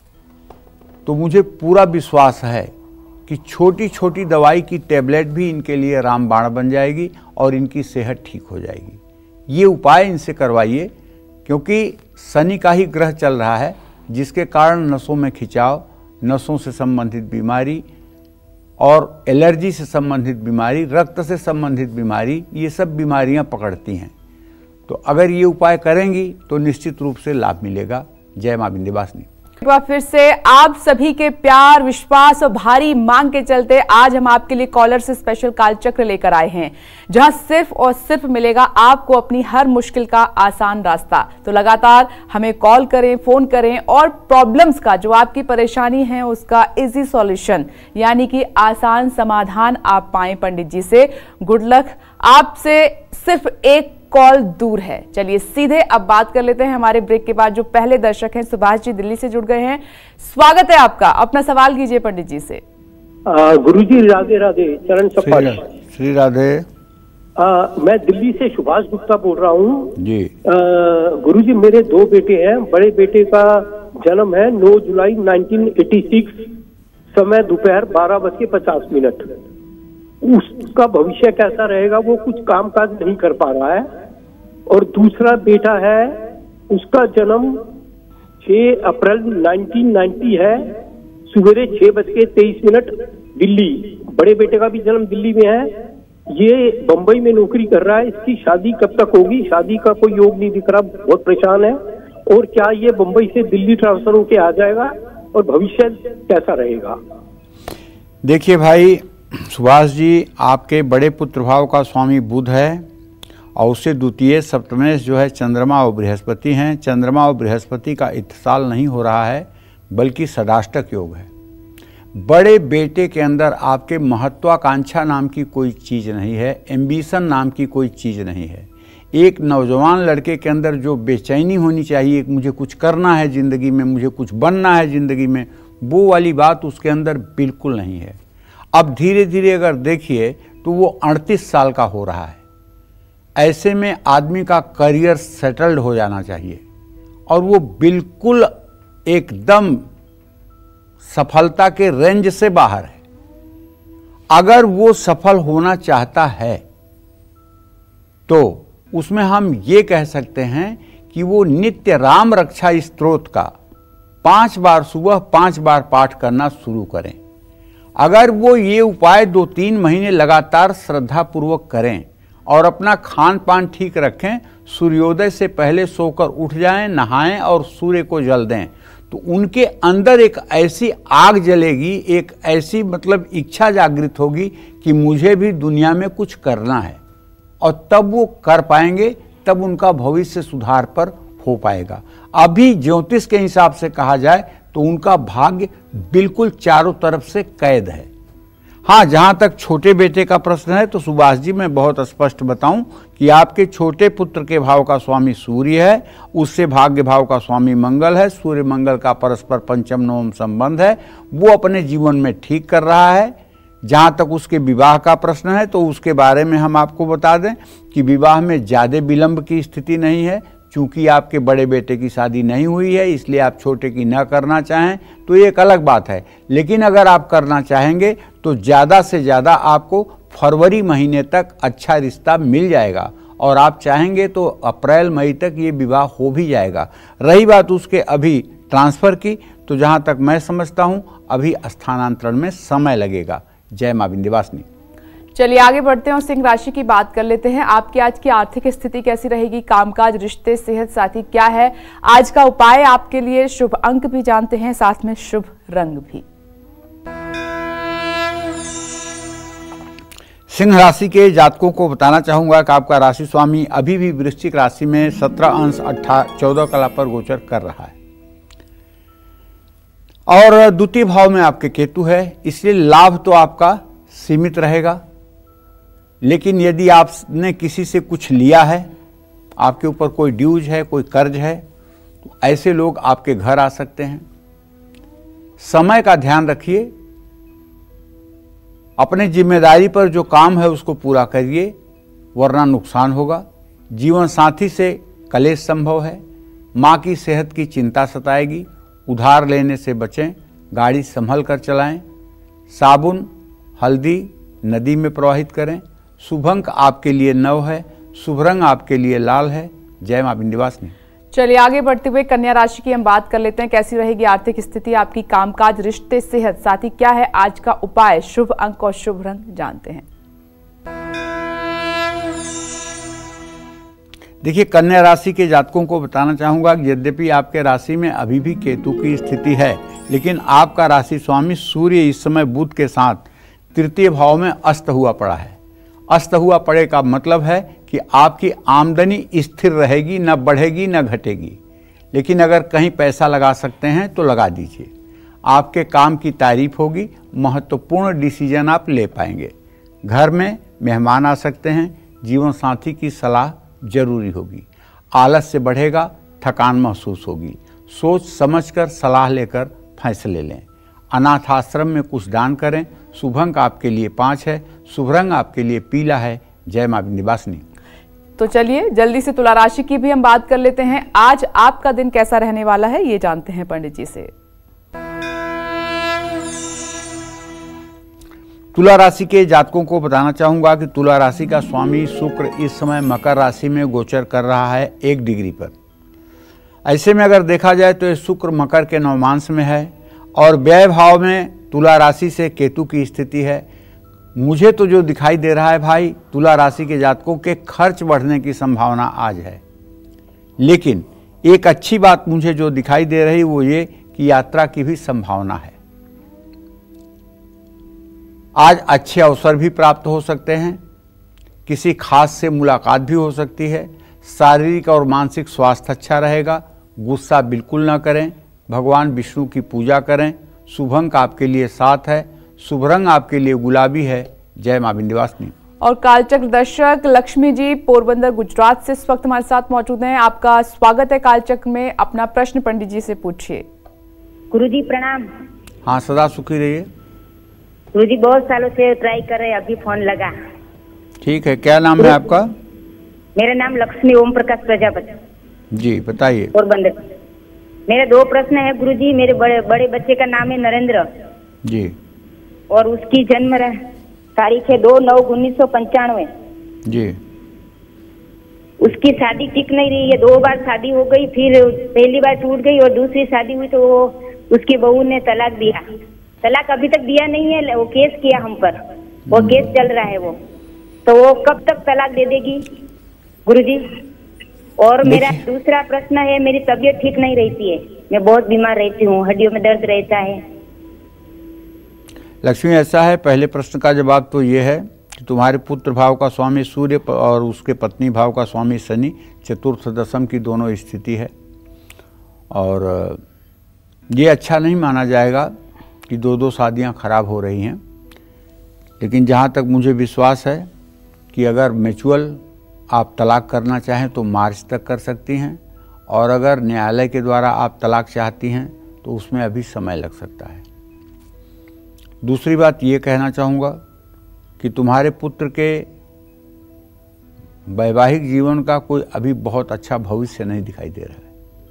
तो मुझे पूरा विश्वास है कि छोटी छोटी दवाई की टैबलेट भी इनके लिए रामबाण बन जाएगी और इनकी सेहत ठीक हो जाएगी। ये उपाय इनसे करवाइए, क्योंकि शनि का ही ग्रह चल रहा है, जिसके कारण नसों में खिंचाव, नसों से संबंधित बीमारी और एलर्जी से संबंधित बीमारी, रक्त से संबंधित बीमारी, ये सब बीमारियां पकड़ती हैं। तो अगर ये उपाय करेंगी तो निश्चित रूप से लाभ मिलेगा। जय मां विंध्यवासिनी। एक बार फिर से आप सभी के प्यार, विश्वास और भारी मांग के चलते आज हम आपके लिए कॉलर से स्पेशल कालचक्र लेकर आए हैं, जहां सिर्फ और सिर्फ मिलेगा आपको अपनी हर मुश्किल का आसान रास्ता। तो लगातार हमें कॉल करें, फोन करें और प्रॉब्लम्स का, जो आपकी परेशानी है उसका इजी सॉल्यूशन यानी कि आसान समाधान आप पाएं पंडित जी से। Good luck. आपसे सिर्फ एक कॉल दूर है। चलिए सीधे अब बात कर लेते हैं हमारे ब्रेक के बाद। जो पहले दर्शक हैं सुभाष जी दिल्ली से जुड़ गए हैं, स्वागत है आपका। अपना सवाल कीजिए पंडित जी से। गुरुजी राधे राधे, चरण स्पर्श। श्री राधे। मैं दिल्ली से सुभाष गुप्ता बोल रहा हूँ जी। गुरुजी मेरे 2 बेटे हैं। बड़े बेटे का जन्म है 9 जुलाई 1986, समय दोपहर 12:50। उसका भविष्य कैसा रहेगा? वो कुछ काम काज नहीं कर पा रहा है। और दूसरा बेटा है, उसका जन्म 6 अप्रैल 1990 है, सवेरे 6:23 दिल्ली। बड़े बेटे का भी जन्म दिल्ली में है, ये बंबई में नौकरी कर रहा है। इसकी शादी कब तक होगी? शादी का कोई योग नहीं दिख रहा, बहुत परेशान है। और क्या ये बंबई से दिल्ली ट्रांसफर होके आ जाएगा? और भविष्य कैसा रहेगा? देखिए भाई सुभाष जी, आपके बड़े पुत्र भाव का स्वामी बुध है और उससे द्वितीय सप्तमेश जो है चंद्रमा और बृहस्पति हैं। चंद्रमा और बृहस्पति का इत्तेसाल नहीं हो रहा है, बल्कि षडाष्टक योग है। बड़े बेटे के अंदर आपके महत्वाकांक्षा नाम की कोई चीज़ नहीं है, एम्बिशन नाम की कोई चीज़ नहीं है। एक नौजवान लड़के के अंदर जो बेचैनी होनी चाहिए, मुझे कुछ करना है ज़िंदगी में, मुझे कुछ बनना है ज़िंदगी में, वो वाली बात उसके अंदर बिल्कुल नहीं है। अब धीरे धीरे अगर देखिए तो वो 38 साल का हो रहा है। ऐसे में आदमी का करियर सेटल्ड हो जाना चाहिए और वो बिल्कुल एकदम सफलता के रेंज से बाहर है। अगर वो सफल होना चाहता है तो उसमें हम ये कह सकते हैं कि वो नित्य राम रक्षा स्तोत्र का 5 बार सुबह 5 बार पाठ करना शुरू करें। अगर वो ये उपाय 2-3 महीने लगातार श्रद्धापूर्वक करें और अपना खान पान ठीक रखें, सूर्योदय से पहले सोकर उठ जाएं, नहाएं और सूर्य को जल दें, तो उनके अंदर एक ऐसी आग जलेगी, एक ऐसी मतलब इच्छा जागृत होगी कि मुझे भी दुनिया में कुछ करना है, और तब वो कर पाएंगे। तब उनका भविष्य सुधार पर हो पाएगा। अभी ज्योतिष के हिसाब से कहा जाए तो उनका भाग्य बिल्कुल चारों तरफ से कैद है। हाँ, जहां तक छोटे बेटे का प्रश्न है तो सुभाष जी मैं बहुत स्पष्ट बताऊं कि आपके छोटे पुत्र के भाव का स्वामी सूर्य है, उससे भाग्य भाव का स्वामी मंगल है, सूर्य मंगल का परस्पर पंचम नवम संबंध है, वो अपने जीवन में ठीक कर रहा है। जहां तक उसके विवाह का प्रश्न है तो उसके बारे में हम आपको बता दें कि विवाह में ज़्यादा विलंब की स्थिति नहीं है। चूंकि आपके बड़े बेटे की शादी नहीं हुई है इसलिए आप छोटे की न करना चाहें तो ये एक अलग बात है, लेकिन अगर आप करना चाहेंगे तो ज़्यादा से ज़्यादा आपको फरवरी महीने तक अच्छा रिश्ता मिल जाएगा और आप चाहेंगे तो अप्रैल मई तक ये विवाह हो भी जाएगा। रही बात उसके अभी ट्रांसफ़र की, तो जहाँ तक मैं समझता हूँ अभी स्थानांतरण में समय लगेगा। जय मां विंध्यवासिनी। चलिए आगे बढ़ते हैं और सिंह राशि की बात कर लेते हैं। आपकी आज की आर्थिक स्थिति कैसी रहेगी, कामकाज, रिश्ते, सेहत साथी क्या है आज का उपाय आपके लिए, शुभ अंक भी जानते हैं, साथ में शुभ रंग भी। सिंह राशि के जातकों को बताना चाहूंगा कि आपका राशि स्वामी अभी भी वृश्चिक राशि में 17 अंश 14 कला पर गोचर कर रहा है और द्वितीय भाव में आपके केतु है, इसलिए लाभ तो आपका सीमित रहेगा। लेकिन यदि आपने किसी से कुछ लिया है, आपके ऊपर कोई ड्यूज है, कोई कर्ज है, तो ऐसे लोग आपके घर आ सकते हैं। समय का ध्यान रखिए, अपने जिम्मेदारी पर जो काम है उसको पूरा करिए, वरना नुकसान होगा। जीवन साथी से कलेश संभव है। माँ की सेहत की चिंता सताएगी। उधार लेने से बचें, गाड़ी संभल कर चलाएं। साबुन हल्दी नदी में प्रवाहित करें। शुभ अंक आपके लिए 9 है, शुभ रंग आपके लिए लाल है। जय मां विंध्यवासिनी। चलिए आगे बढ़ते हुए कन्या राशि की हम बात कर लेते हैं। कैसी रहेगी आर्थिक स्थिति आपकी, कामकाज, रिश्ते, सेहत साथी क्या है आज का उपाय, शुभ अंक और शुभ रंग जानते हैं। देखिए, कन्या राशि के जातकों को बताना चाहूंगा कि यद्यपि आपके राशि में अभी भी केतु की स्थिति है, लेकिन आपका राशि स्वामी सूर्य इस समय बुध के साथ तृतीय भाव में अस्त हुआ पड़ा है। अस्त हुआ पड़े का मतलब है कि आपकी आमदनी स्थिर रहेगी, न बढ़ेगी न घटेगी। लेकिन अगर कहीं पैसा लगा सकते हैं तो लगा दीजिए। आपके काम की तारीफ होगी, महत्वपूर्ण डिसीजन आप ले पाएंगे। घर में मेहमान आ सकते हैं। जीवन साथी की सलाह जरूरी होगी। आलस्य बढ़ेगा, थकान महसूस होगी। सोच समझकर सलाह लेकर फैसले लें। अनाथ आश्रम में कुछ दान करें। शुभ अंक आपके लिए 5 है, शुभ रंग आपके लिए पीला है। जय मां विंध्यवासिनी। तो चलिए जल्दी से तुला राशि की भी हम बात कर लेते हैं। आज आपका दिन कैसा रहने वाला है ये जानते हैं पंडित जी से। तुला राशि के जातकों को बताना चाहूंगा कि तुला राशि का स्वामी शुक्र इस समय मकर राशि में गोचर कर रहा है 1 डिग्री पर। ऐसे में अगर देखा जाए तो ये शुक्र मकर के नवमांश में है और व्यय भाव में तुला राशि से केतु की स्थिति है। मुझे तो जो दिखाई दे रहा है भाई, तुला राशि के जातकों के खर्च बढ़ने की संभावना आज है। लेकिन एक अच्छी बात मुझे जो दिखाई दे रही वो ये कि यात्रा की भी संभावना है। आज अच्छे अवसर भी प्राप्त हो सकते हैं। किसी खास से मुलाकात भी हो सकती है। शारीरिक और मानसिक स्वास्थ्य अच्छा रहेगा। गुस्सा बिल्कुल ना करें। भगवान विष्णु की पूजा करें। शुभ अंक आपके लिए 7 है, शुभ रंग आपके लिए गुलाबी है। जय मां विंध्यवासिनी। और कालचक्र दर्शक लक्ष्मी जी पोरबंदर गुजरात से इस वक्त हमारे साथ मौजूद हैं। आपका स्वागत है कालचक्र में। अपना प्रश्न पंडित जी से पूछिए। गुरुजी प्रणाम। हाँ, सदा सुखी रहिए। गुरुजी बहुत सालों से ट्राई कर रहे, अभी फोन लगा। ठीक है, क्या नाम है आपका? मेरा नाम लक्ष्मी ओम प्रकाश प्रजापति। जी बताइए। पोरबंदर। मेरे 2 प्रश्न है गुरुजी। मेरे बड़े बच्चे का नाम है नरेंद्र जी, और उसकी जन्म तारीख है 2/9/1995 जी। उसकी शादी ठीक नहीं रही है। 2 बार शादी हो गई, फिर पहली बार टूट गई और दूसरी शादी हुई तो उसकी बहू ने तलाक दिया। तलाक अभी तक दिया नहीं है, वो केस किया हम पर, वो केस चल रहा है वो, तो वो कब तक तलाक दे देगी गुरुजी? और मेरा दूसरा प्रश्न है, मेरी तबीयत ठीक नहीं रहती है, मैं बहुत बीमार रहती हूँ, हड्डियों में दर्द रहता है। लक्ष्मी, ऐसा है, पहले प्रश्न का जवाब तो ये है कि तुम्हारे पुत्र भाव का स्वामी सूर्य और उसके पत्नी भाव का स्वामी शनि चतुर्थ दशम की दोनों स्थिति है। और ये अच्छा नहीं माना जाएगा कि दो शादियां खराब हो रही हैं, लेकिन जहाँ तक मुझे विश्वास है कि अगर म्यूचुअल आप तलाक करना चाहें तो मार्च तक कर सकती हैं, और अगर न्यायालय के द्वारा आप तलाक चाहती हैं तो उसमें अभी समय लग सकता है। दूसरी बात ये कहना चाहूँगा कि तुम्हारे पुत्र के वैवाहिक जीवन का कोई अभी बहुत अच्छा भविष्य नहीं दिखाई दे रहा है,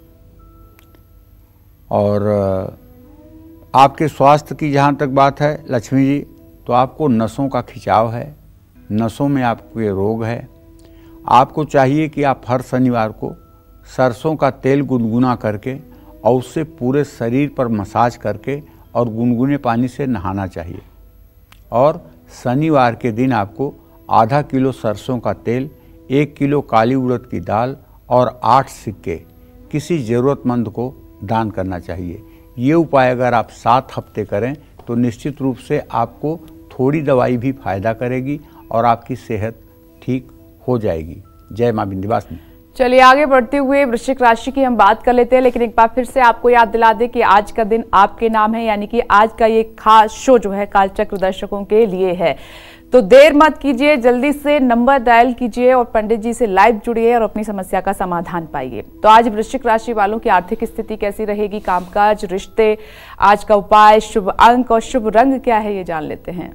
और आपके स्वास्थ्य की जहाँ तक बात है लक्ष्मी जी, तो आपको नसों का खिंचाव है, नसों में आपके रोग है। आपको चाहिए कि आप हर शनिवार को सरसों का तेल गुनगुना करके और उससे पूरे शरीर पर मसाज करके और गुनगुने पानी से नहाना चाहिए। और शनिवार के दिन आपको आधा किलो सरसों का तेल, 1 किलो काली उड़द की दाल और 8 सिक्के किसी ज़रूरतमंद को दान करना चाहिए। ये उपाय अगर आप 7 हफ्ते करें तो निश्चित रूप से आपको थोड़ी दवाई भी फायदा करेगी और आपकी सेहत ठीक हो जाएगी। जय मां विंध्यवासिनी। चलिए आगे बढ़ते हुए वृश्चिक राशि की हम बात कर लेते हैं, लेकिन एक बार फिर से आपको याद दिला दें कि आज का दिन आपके नाम है, यानी कि आज का ये खास शो जो है कालचक्र दर्शकों के लिए है। तो देर मत कीजिए, जल्दी से नंबर डायल कीजिए और पंडित जी से लाइव जुड़िए और अपनी समस्या का समाधान पाइए। तो आज वृश्चिक राशि वालों की आर्थिक स्थिति कैसी रहेगी, कामकाज, रिश्ते, आज का उपाय, शुभ अंक और शुभ रंग क्या है, ये जान लेते हैं।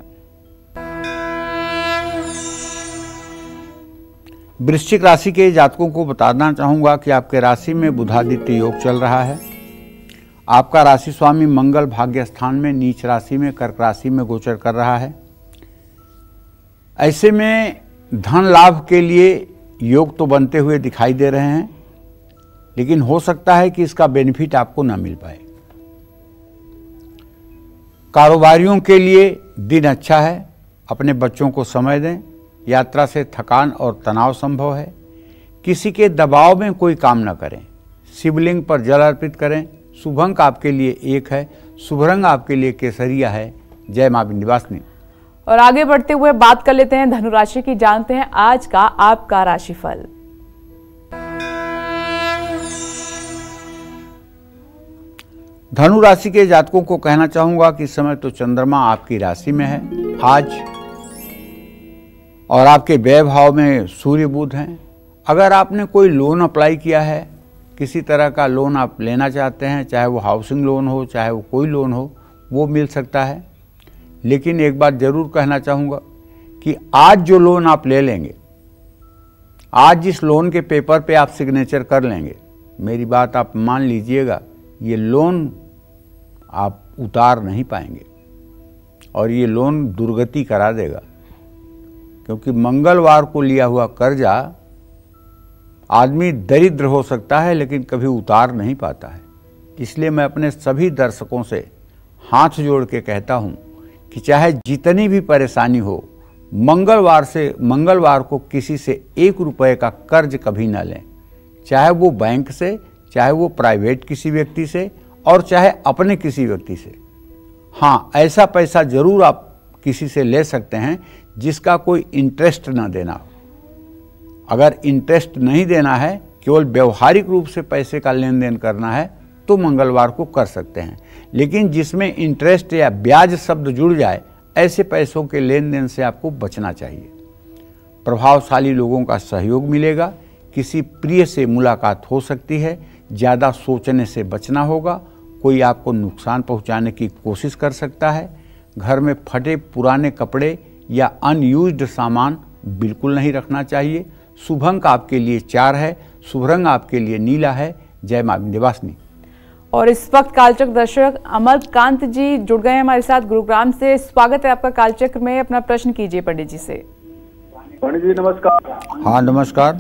वृश्चिक राशि के जातकों को बताना चाहूँगा कि आपके राशि में बुधादित्य योग चल रहा है। आपका राशि स्वामी मंगल भाग्य स्थान में नीच राशि में कर्क राशि में गोचर कर रहा है। ऐसे में धन लाभ के लिए योग तो बनते हुए दिखाई दे रहे हैं, लेकिन हो सकता है कि इसका बेनिफिट आपको ना मिल पाए। कारोबारियों के लिए दिन अच्छा है, अपने बच्चों को समय दें। यात्रा से थकान और तनाव संभव है। किसी के दबाव में कोई काम न करें। शिवलिंग पर जल अर्पित करें। शुभ अंक आपके लिए 1 है, शुभ रंग आपके लिए केसरिया है। जय मां विंध्यवासिनी। और आगे बढ़ते हुए बात कर लेते हैं धनु राशि की, जानते हैं आज का आपका राशिफल। धनु राशि के जातकों को कहना चाहूंगा कि इस समय तो चंद्रमा आपकी राशि में है आज, और आपके व्यय भाव में सूर्य बुध हैं। अगर आपने कोई लोन अप्लाई किया है, किसी तरह का लोन आप लेना चाहते हैं, चाहे वो हाउसिंग लोन हो, चाहे वो कोई लोन हो, वो मिल सकता है। लेकिन एक बात जरूर कहना चाहूँगा कि आज जो लोन आप ले लेंगे, आज जिस लोन के पेपर पे आप सिग्नेचर कर लेंगे, मेरी बात आप मान लीजिएगा, ये लोन आप उतार नहीं पाएंगे और ये लोन दुर्गति करा देगा, क्योंकि मंगलवार को लिया हुआ कर्जा आदमी दरिद्र हो सकता है लेकिन कभी उतार नहीं पाता है। इसलिए मैं अपने सभी दर्शकों से हाथ जोड़ के कहता हूं कि चाहे जितनी भी परेशानी हो, मंगलवार को किसी से 1 रुपए का कर्ज कभी ना लें, चाहे वो बैंक से, चाहे वो प्राइवेट किसी व्यक्ति से, और चाहे अपने किसी व्यक्ति से। हाँ, ऐसा पैसा जरूर आप किसी से ले सकते हैं जिसका कोई इंटरेस्ट ना देना हो। अगर इंटरेस्ट नहीं देना है, केवल व्यवहारिक रूप से पैसे का लेन देन करना है, तो मंगलवार को कर सकते हैं। लेकिन जिसमें इंटरेस्ट या ब्याज शब्द जुड़ जाए, ऐसे पैसों के लेन देन से आपको बचना चाहिए। प्रभावशाली लोगों का सहयोग मिलेगा, किसी प्रिय से मुलाकात हो सकती है, ज़्यादा सोचने से बचना होगा। कोई आपको नुकसान पहुंचाने की कोशिश कर सकता है। घर में फटे पुराने कपड़े या अनयूज्ड सामान बिल्कुल नहीं रखना चाहिए। शुभ अंक आपके लिए 4 है, शुभ रंग आपके लिए नीला है। जय मां विंध्यवासिनी। और इस वक्त कालचक्र दर्शक अमरकांत जी जुड़ गए हैं हमारे साथ गुरुग्राम से। स्वागत है आपका कालचक्र में, अपना प्रश्न कीजिए पंडित जी से। पंडित जी नमस्कार। हाँ नमस्कार।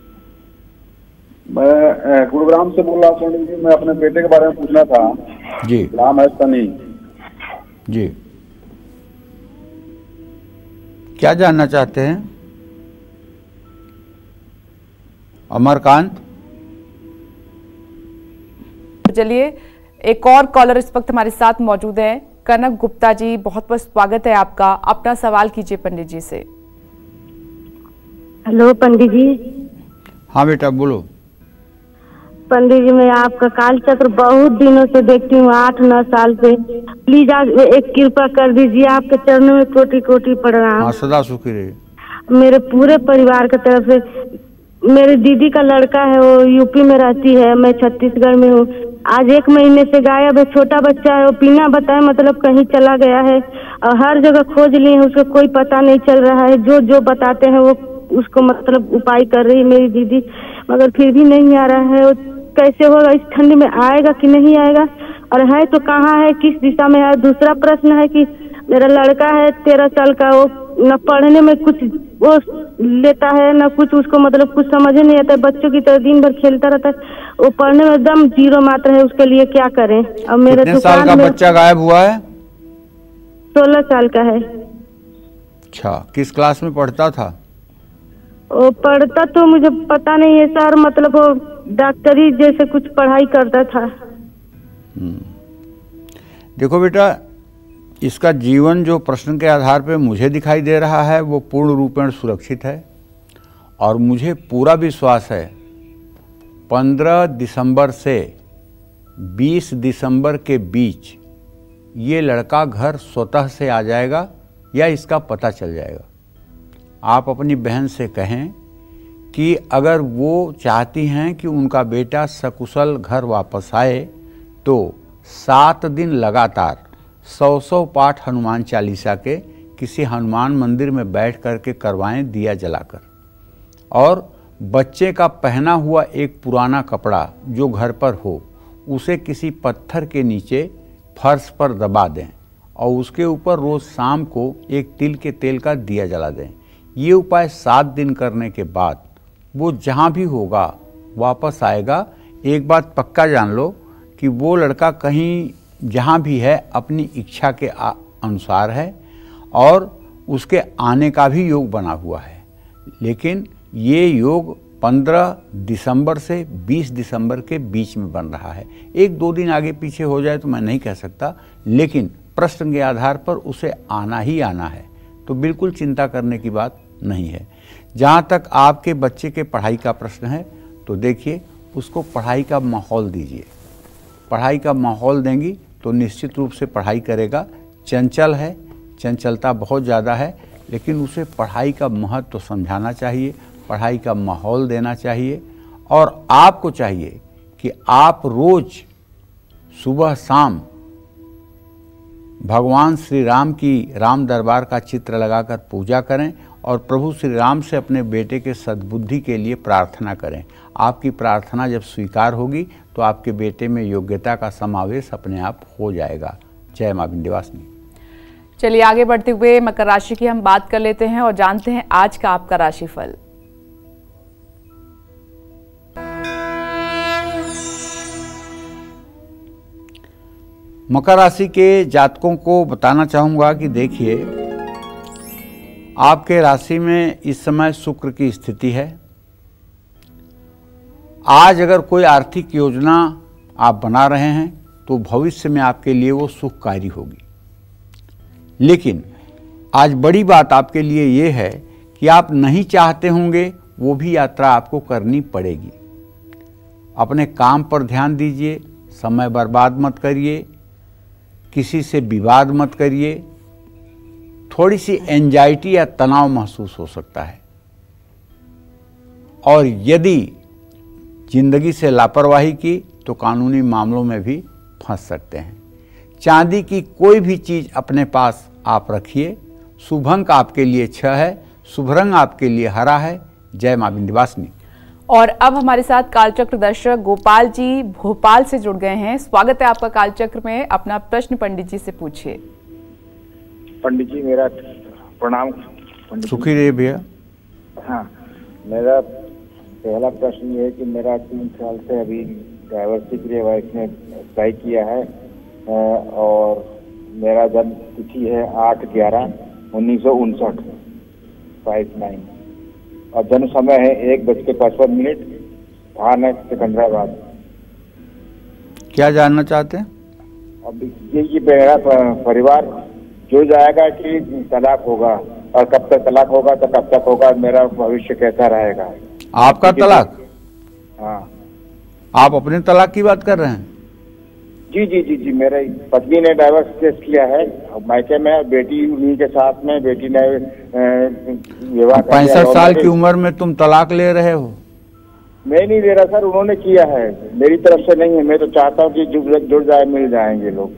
मैं गुरुग्राम से बोल रहा हूँ पंडित जी। मैं अपने बेटे के बारे में पूछना था। जी। नाम है सनी। जी, क्या जानना चाहते हैं अमरकांत? चलिए, एक और कॉलर इस वक्त हमारे साथ मौजूद है, कनक गुप्ता जी। बहुत बहुत स्वागत है आपका, अपना सवाल कीजिए पंडित जी से। हेलो पंडित जी। हाँ बेटा बोलो। पंडित जी मैं आपका काल चक्र बहुत दिनों से देखती हूँ, 8-9 साल से। प्लीज आज एक कृपा कर दीजिए, आपके चरणों में कोटि कोटि प्रणाम। हाँ सदा सुखी रहे। मेरे पूरे परिवार की तरफ से। मेरी दीदी का लड़का है, वो यूपी में रहती है, मैं छत्तीसगढ़ में हूँ। आज 1 महीने से गायब है, छोटा बच्चा है, वो बिना बताए मतलब कहीं चला गया है और हर जगह खोज लिए हैं, उसका कोई पता नहीं चल रहा है। जो जो बताते हैं वो उसको मतलब उपाय कर रही है मेरी दीदी, मगर फिर भी नहीं आ रहा है। वो कैसे होगा, इस ठंड में आएगा कि नहीं आएगा, और है तो कहाँ है, किस दिशा में है। दूसरा प्रश्न है कि मेरा लड़का है 13 साल का, वो न पढ़ने में कुछ वो लेता है न कुछ, उसको मतलब कुछ समझ नहीं आता है। बच्चों की तरह दिन भर खेलता रहता है, वो पढ़ने में एकदम जीरो मात्र है। उसके लिए क्या करें। अब मेरे कितने साल का बच्चा गायब हुआ है? 16 साल का है। अच्छा, किस क्लास में पढ़ता था? वो पढ़ता तो मुझे पता नहीं है सर, मतलब वो डॉक्टरी जैसे कुछ पढ़ाई करता था। देखो बेटा, इसका जीवन जो प्रश्न के आधार पे मुझे दिखाई दे रहा है वो पूर्ण रूपेण सुरक्षित है, और मुझे पूरा विश्वास है 15 दिसंबर से 20 दिसंबर के बीच ये लड़का घर स्वतः से आ जाएगा या इसका पता चल जाएगा। आप अपनी बहन से कहें कि अगर वो चाहती हैं कि उनका बेटा सकुशल घर वापस आए तो 7 दिन लगातार 100 पाठ हनुमान चालीसा के किसी हनुमान मंदिर में बैठ करके करवाएं, दिया जलाकर। और बच्चे का पहना हुआ एक पुराना कपड़ा जो घर पर हो उसे किसी पत्थर के नीचे फर्श पर दबा दें और उसके ऊपर रोज़ शाम को एक तिल के तेल का दिया जला दें। ये उपाय 7 दिन करने के बाद वो जहाँ भी होगा वापस आएगा। एक बात पक्का जान लो कि वो लड़का कहीं जहाँ भी है अपनी इच्छा के अनुसार है और उसके आने का भी योग बना हुआ है, लेकिन ये योग 15 दिसंबर से 20 दिसंबर के बीच में बन रहा है। 1-2 दिन आगे पीछे हो जाए तो मैं नहीं कह सकता, लेकिन प्रश्न के आधार पर उसे आना ही आना है, तो बिल्कुल चिंता करने की बात नहीं है। जहाँ तक आपके बच्चे के पढ़ाई का प्रश्न है तो देखिए, उसको पढ़ाई का माहौल दीजिए। पढ़ाई का माहौल देंगी तो निश्चित रूप से पढ़ाई करेगा। चंचल है, चंचलता बहुत ज़्यादा है, लेकिन उसे पढ़ाई का महत्व तो समझाना चाहिए, पढ़ाई का माहौल देना चाहिए। और आपको चाहिए कि आप रोज़ सुबह शाम भगवान श्री राम की राम दरबार का चित्र लगाकर पूजा करें और प्रभु श्री राम से अपने बेटे के सद्बुद्धि के लिए प्रार्थना करें। आपकी प्रार्थना जब स्वीकार होगी तो आपके बेटे में योग्यता का समावेश अपने आप हो जाएगा। जय मां विंध्यवासिनी। चलिए आगे बढ़ते हुए मकर राशि की हम बात कर लेते हैं और जानते हैं आज का आपका राशिफल। मकर राशि के जातकों को बताना चाहूँगा कि देखिए, आपके राशि में इस समय शुक्र की स्थिति है। आज अगर कोई आर्थिक योजना आप बना रहे हैं तो भविष्य में आपके लिए वो सुखकारी होगी, लेकिन आज बड़ी बात आपके लिए ये है कि आप नहीं चाहते होंगे वो भी यात्रा आपको करनी पड़ेगी। अपने काम पर ध्यान दीजिए, समय बर्बाद मत करिए, किसी से विवाद मत करिए। थोड़ी सी एंजाइटी या तनाव महसूस हो सकता है, और यदि जिंदगी से लापरवाही की तो कानूनी मामलों में भी फंस सकते हैं। चांदी की कोई भी चीज अपने पास आप रखिए। शुभ अंक आपके लिए 6 है, शुभ रंग आपके लिए हरा है। जय मां विंध्यवासिनी। और अब हमारे साथ कालचक्र दर्शक गोपाल जी भोपाल से जुड़ गए हैं। स्वागत है आपका कालचक्र में। अपना प्रश्न पंडित जी से पूछिए। पंडित जी मेरा प्रणाम। सुखी रहिए भैया। हाँ, मेरा पहला प्रश्न ये है कि मेरा 3 साल से अभी डाइवर्सिटी के लिए वाइफ ने अप्लाई किया है और मेरा जन्म तिथि है 8/11/1959 59 और जन्म समय है 1:55 स्थान है सिकंदराबाद। क्या जानना चाहते हैं? अब ये मेरा परिवार जुड़ जाएगा कि तलाक होगा, और कब तक तलाक होगा तो कब तक होगा, मेरा भविष्य कैसा रहेगा। आपका तलाक? हाँ। आप अपने तलाक की बात कर रहे हैं? जी जी जी जी, मेरे पत्नी ने डाइवर्स केस किया है मायके में, बेटी उन्हीं के साथ में, बेटी ने विवाह 65 साल की उम्र में तुम तलाक ले रहे हो? मैं नहीं दे रहा सर, उन्होंने किया है, मेरी तरफ से नहीं है। मैं तो चाहता हूँ कि जुड़ जाए, मिल जाएंगे लोग।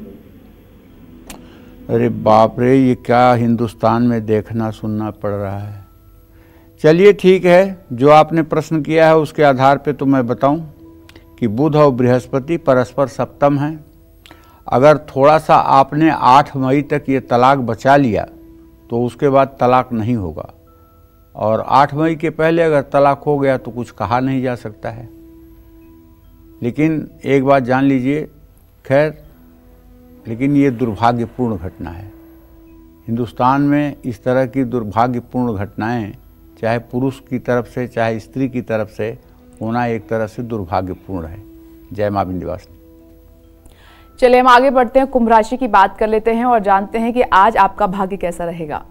अरे बाप रे, ये क्या हिंदुस्तान में देखना सुनना पड़ रहा है। चलिए ठीक है, जो आपने प्रश्न किया है उसके आधार पे तो मैं बताऊं कि बुध और बृहस्पति परस्पर सप्तम हैं। अगर थोड़ा सा आपने 8 मई तक ये तलाक बचा लिया तो उसके बाद तलाक नहीं होगा, और 8 मई के पहले अगर तलाक हो गया तो कुछ कहा नहीं जा सकता है। लेकिन एक बात जान लीजिए, खैर, लेकिन ये दुर्भाग्यपूर्ण घटना है। हिंदुस्तान में इस तरह की दुर्भाग्यपूर्ण घटनाएं चाहे पुरुष की तरफ से चाहे स्त्री की तरफ से होना एक तरह से दुर्भाग्यपूर्ण है। जय मां विंध्यवासिनी। चलिए हम आगे बढ़ते हैं, कुंभ राशि की बात कर लेते हैं और जानते हैं कि आज आपका भाग्य कैसा रहेगा।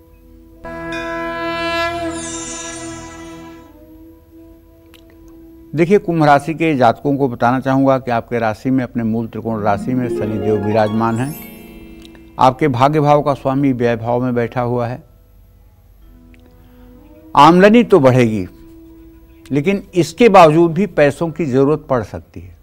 देखिए, कुंभ राशि के जातकों को बताना चाहूँगा कि आपके राशि में, अपने मूल त्रिकोण राशि में शनिदेव विराजमान हैं। आपके भाग्य भाव का स्वामी व्यय भाव में बैठा हुआ है। आमदनी तो बढ़ेगी, लेकिन इसके बावजूद भी पैसों की जरूरत पड़ सकती है।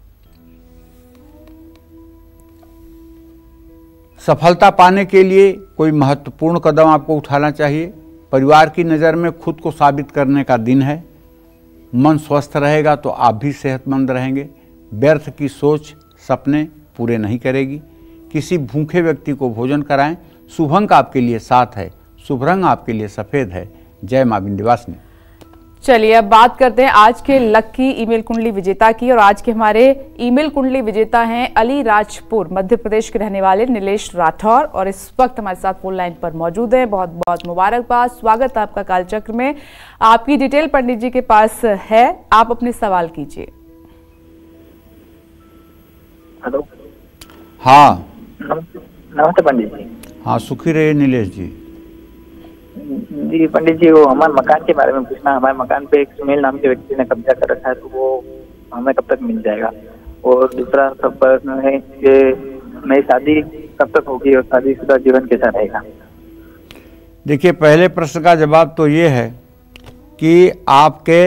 सफलता पाने के लिए कोई महत्वपूर्ण कदम आपको उठाना चाहिए। परिवार की नज़र में खुद को साबित करने का दिन है। मन स्वस्थ रहेगा तो आप भी सेहतमंद रहेंगे। व्यर्थ की सोच सपने पूरे नहीं करेगी। किसी भूखे व्यक्ति को भोजन कराएं। शुभ अंक आपके लिए 7 है। शुभ रंग आपके लिए सफ़ेद है। जय मां विंध्यवासिनी। चलिए अब बात करते हैं आज के लकी ईमेल कुंडली विजेता की, और आज के हमारे ईमेल कुंडली विजेता हैं अलीराजपुर मध्य प्रदेश के रहने वाले नीलेश राठौर, और इस वक्त हमारे साथ फोन लाइन पर मौजूद है। बहुत बहुत मुबारकबाद, स्वागत है आपका कालचक्र में। आपकी डिटेल पंडित जी के पास है, आप अपने सवाल कीजिए। हेलो। हाँ नमस्ते पंडित जी। हाँ, सुखी रहिए नीलेश जी। जी पंडित जी, वो हमारे मकान के बारे में पूछना। हमारे मकान पे एक सुनील नाम के व्यक्ति ने कब्जा कर रखा है, तो वो हमें कब तक मिल जाएगा? और दूसरा सब प्रश्न है कि मेरी शादी कब तक होगी और शादीशुदा जीवन कैसा रहेगा? देखिए, पहले प्रश्न का जवाब तो ये है कि आपके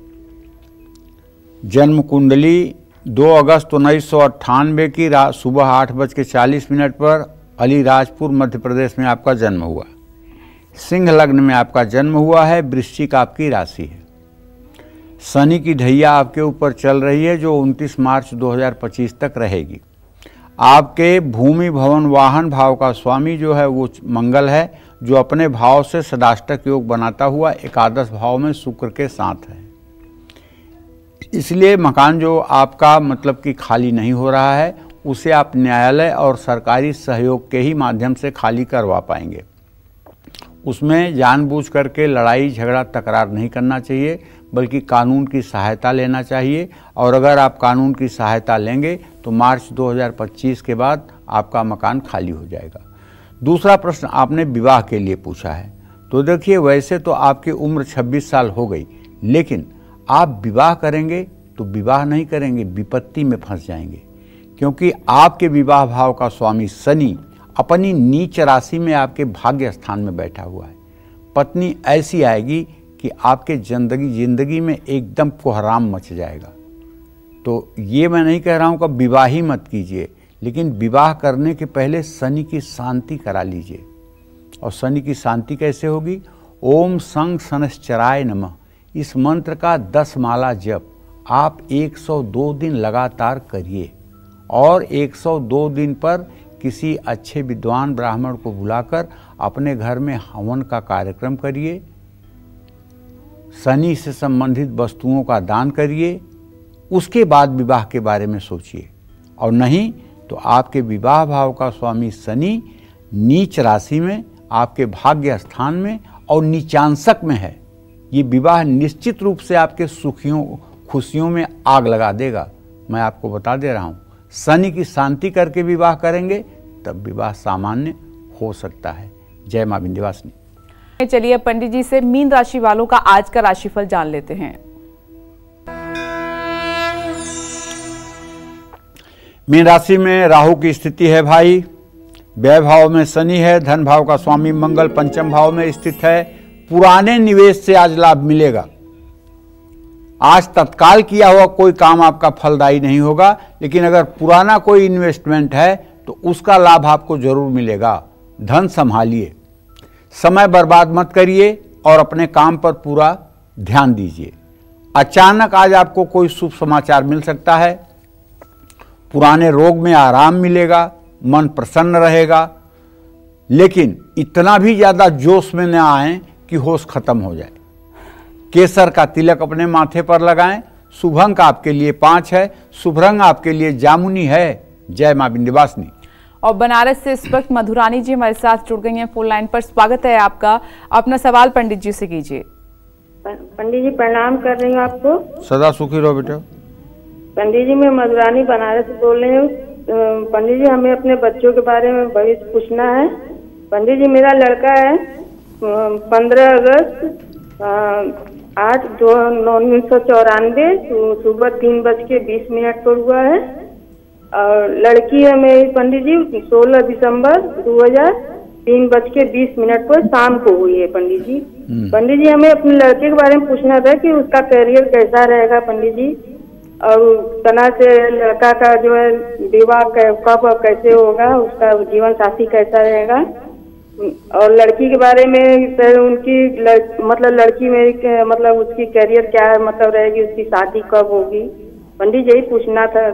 जन्म कुंडली 2 अगस्त 1998 की सुबह 8:40 पर अलीराजपुर मध्य प्रदेश में आपका जन्म हुआ। सिंह लग्न में आपका जन्म हुआ है। वृश्चिक आपकी राशि है। शनि की ढैया आपके ऊपर चल रही है जो 29 मार्च 2025 तक रहेगी। आपके भूमि भवन वाहन भाव का स्वामी जो है वो मंगल है, जो अपने भाव से षडाष्टक योग बनाता हुआ एकादश भाव में शुक्र के साथ है। इसलिए मकान जो आपका मतलब कि खाली नहीं हो रहा है, उसे आप न्यायालय और सरकारी सहयोग के ही माध्यम से खाली करवा पाएंगे। उसमें जानबूझ करके लड़ाई झगड़ा तकरार नहीं करना चाहिए, बल्कि कानून की सहायता लेना चाहिए। और अगर आप कानून की सहायता लेंगे तो मार्च 2025 के बाद आपका मकान खाली हो जाएगा। दूसरा प्रश्न आपने विवाह के लिए पूछा है। तो देखिए, वैसे तो आपकी उम्र 26 साल हो गई, लेकिन आप विवाह करेंगे तो विवाह नहीं करेंगे, विपत्ति में फंस जाएंगे। क्योंकि आपके विवाह भाव का स्वामी शनि अपनी नीच राशि में आपके भाग्य स्थान में बैठा हुआ है। पत्नी ऐसी आएगी कि आपके जिंदगी में एकदम कोहराम मच जाएगा। तो ये मैं नहीं कह रहा हूँ कि विवाह ही मत कीजिए, लेकिन विवाह करने के पहले शनि की शांति करा लीजिए। और शनि की शांति कैसे होगी? ओम संग शनश्चराय नमः, इस मंत्र का 10 माला जप आप 102 दिन लगातार करिए, और 102 दिन पर किसी अच्छे विद्वान ब्राह्मण को बुलाकर अपने घर में हवन का कार्यक्रम करिए। शनि से संबंधित वस्तुओं का दान करिए। उसके बाद विवाह के बारे में सोचिए। और नहीं तो आपके विवाह भाव का स्वामी शनि नीच राशि में, आपके भाग्य स्थान में और नीचांशक में है। ये विवाह निश्चित रूप से आपके खुशियों में आग लगा देगा। मैं आपको बता दे रहा हूँ, शनि की शांति करके विवाह करेंगे तब विवाह सामान्य हो सकता है। जय मां विंध्यवासिनी। चलिए पंडित जी से मीन राशि वालों का आज का राशिफल जान लेते हैं। मीन राशि में राहु की स्थिति है भाई, व्यय भाव में शनि है, धन भाव का स्वामी मंगल पंचम भाव में स्थित है। पुराने निवेश से आज लाभ मिलेगा। आज तत्काल किया हुआ कोई काम आपका फलदायी नहीं होगा, लेकिन अगर पुराना कोई इन्वेस्टमेंट है तो उसका लाभ आपको जरूर मिलेगा। धन संभालिए, समय बर्बाद मत करिए और अपने काम पर पूरा ध्यान दीजिए। अचानक आज आपको कोई शुभ समाचार मिल सकता है। पुराने रोग में आराम मिलेगा, मन प्रसन्न रहेगा, लेकिन इतना भी ज्यादा जोश में न आए कि होश खत्म हो जाए। केसर का तिलक अपने माथे पर लगाएं। शुभ अंक आपके लिए 5 है, शुभ रंग आपके लिए जामुनी है। जय मां विंध्यवासिनी। और बनारस से इस वक्त मधुरानी जी हमारे साथ जुड़ गई हैं फोन लाइन पर। स्वागत है आपका, अपना सवाल पंडित जी से कीजिए। पंडित जी प्रणाम कर रही हूँ आपको। सदा सुखी रहो बेटा। पंडित जी मैं मधुरानी बनारस से बोल रही हूँ। पंडित जी हमें अपने बच्चों के बारे में भविष्य पूछना है। पंडित जी मेरा लड़का है 15 अगस्त 8/1994 सुबह 3:20 पर हुआ है। और लड़की है मेरी पंडित जी 16 दिसंबर 2000 3:20 पर शाम को हुई है पंडित जी। पंडित जी हमें अपने लड़के के बारे में पूछना था कि उसका करियर कैसा रहेगा पंडित जी, और तना से लड़का का जो है विवाह कब कैसे होगा, उसका जीवन साथी कैसा रहेगा। और लड़की के बारे में सर उनकी मतलब लड़की में मतलब उसकी करियर क्या है, मतलब रहेगी, उसकी शादी कब होगी पंडित जी, यही पूछना था।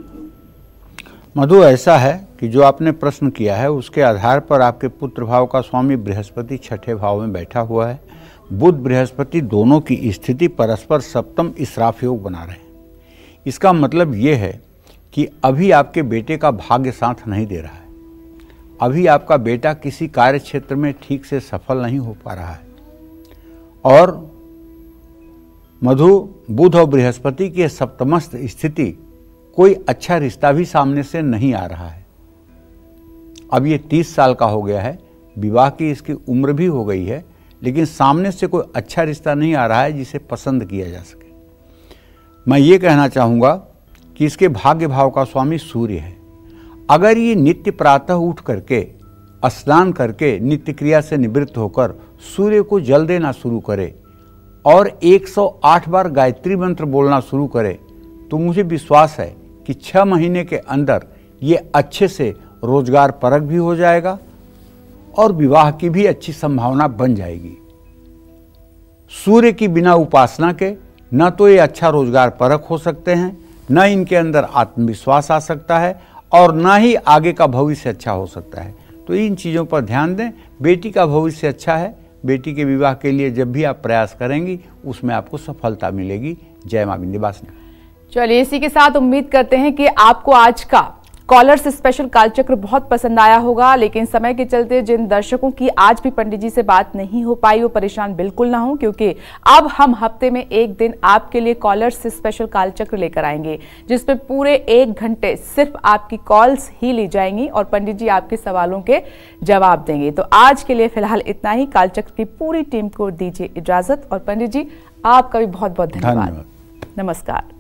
मधु ऐसा है कि जो आपने प्रश्न किया है उसके आधार पर आपके पुत्र भाव का स्वामी बृहस्पति छठे भाव में बैठा हुआ है। बुध बृहस्पति दोनों की स्थिति परस्पर सप्तम इसराफ योग बना रहे हैं। इसका मतलब ये है कि अभी आपके बेटे का भाग्य साथ नहीं दे रहा है। अभी आपका बेटा किसी कार्य क्षेत्र में ठीक से सफल नहीं हो पा रहा है। और मधु बुध और बृहस्पति की सप्तमस्थ स्थिति, कोई अच्छा रिश्ता भी सामने से नहीं आ रहा है। अब ये 30 साल का हो गया है, विवाह की इसकी उम्र भी हो गई है, लेकिन सामने से कोई अच्छा रिश्ता नहीं आ रहा है जिसे पसंद किया जा सके। मैं ये कहना चाहूँगा कि इसके भाग्य भाव का स्वामी सूर्य है। अगर ये नित्य प्रातः उठ करके स्नान करके नित्य क्रिया से निवृत्त होकर सूर्य को जल देना शुरू करे और 108 बार गायत्री मंत्र बोलना शुरू करे, तो मुझे विश्वास है कि 6 महीने के अंदर ये अच्छे से रोजगार परक भी हो जाएगा और विवाह की भी अच्छी संभावना बन जाएगी। सूर्य की बिना उपासना के न तो ये अच्छा रोजगार परक हो सकते हैं, न इनके अंदर आत्मविश्वास आ सकता है, और न ही आगे का भविष्य अच्छा हो सकता है। तो इन चीज़ों पर ध्यान दें। बेटी का भविष्य अच्छा है। बेटी के विवाह के लिए जब भी आप प्रयास करेंगी उसमें आपको सफलता मिलेगी। जय मां विंध्यवासिनी। चलिए इसी के साथ उम्मीद करते हैं कि आपको आज का कॉलर्स स्पेशल कालचक्र बहुत पसंद आया होगा। लेकिन समय के चलते जिन दर्शकों की आज भी पंडित जी से बात नहीं हो पाई वो परेशान बिल्कुल ना हो, क्योंकि अब हम हफ्ते में एक दिन आपके लिए कॉलर्स स्पेशल कालचक्र लेकर आएंगे, जिसपे पूरे 1 घंटे सिर्फ आपकी कॉल्स ही ली जाएंगी और पंडित जी आपके सवालों के जवाब देंगे। तो आज के लिए फिलहाल इतना ही। कालचक्र की पूरी टीम को दीजिए इजाजत और पंडित जी आपका भी बहुत बहुत धन्यवाद। नमस्कार।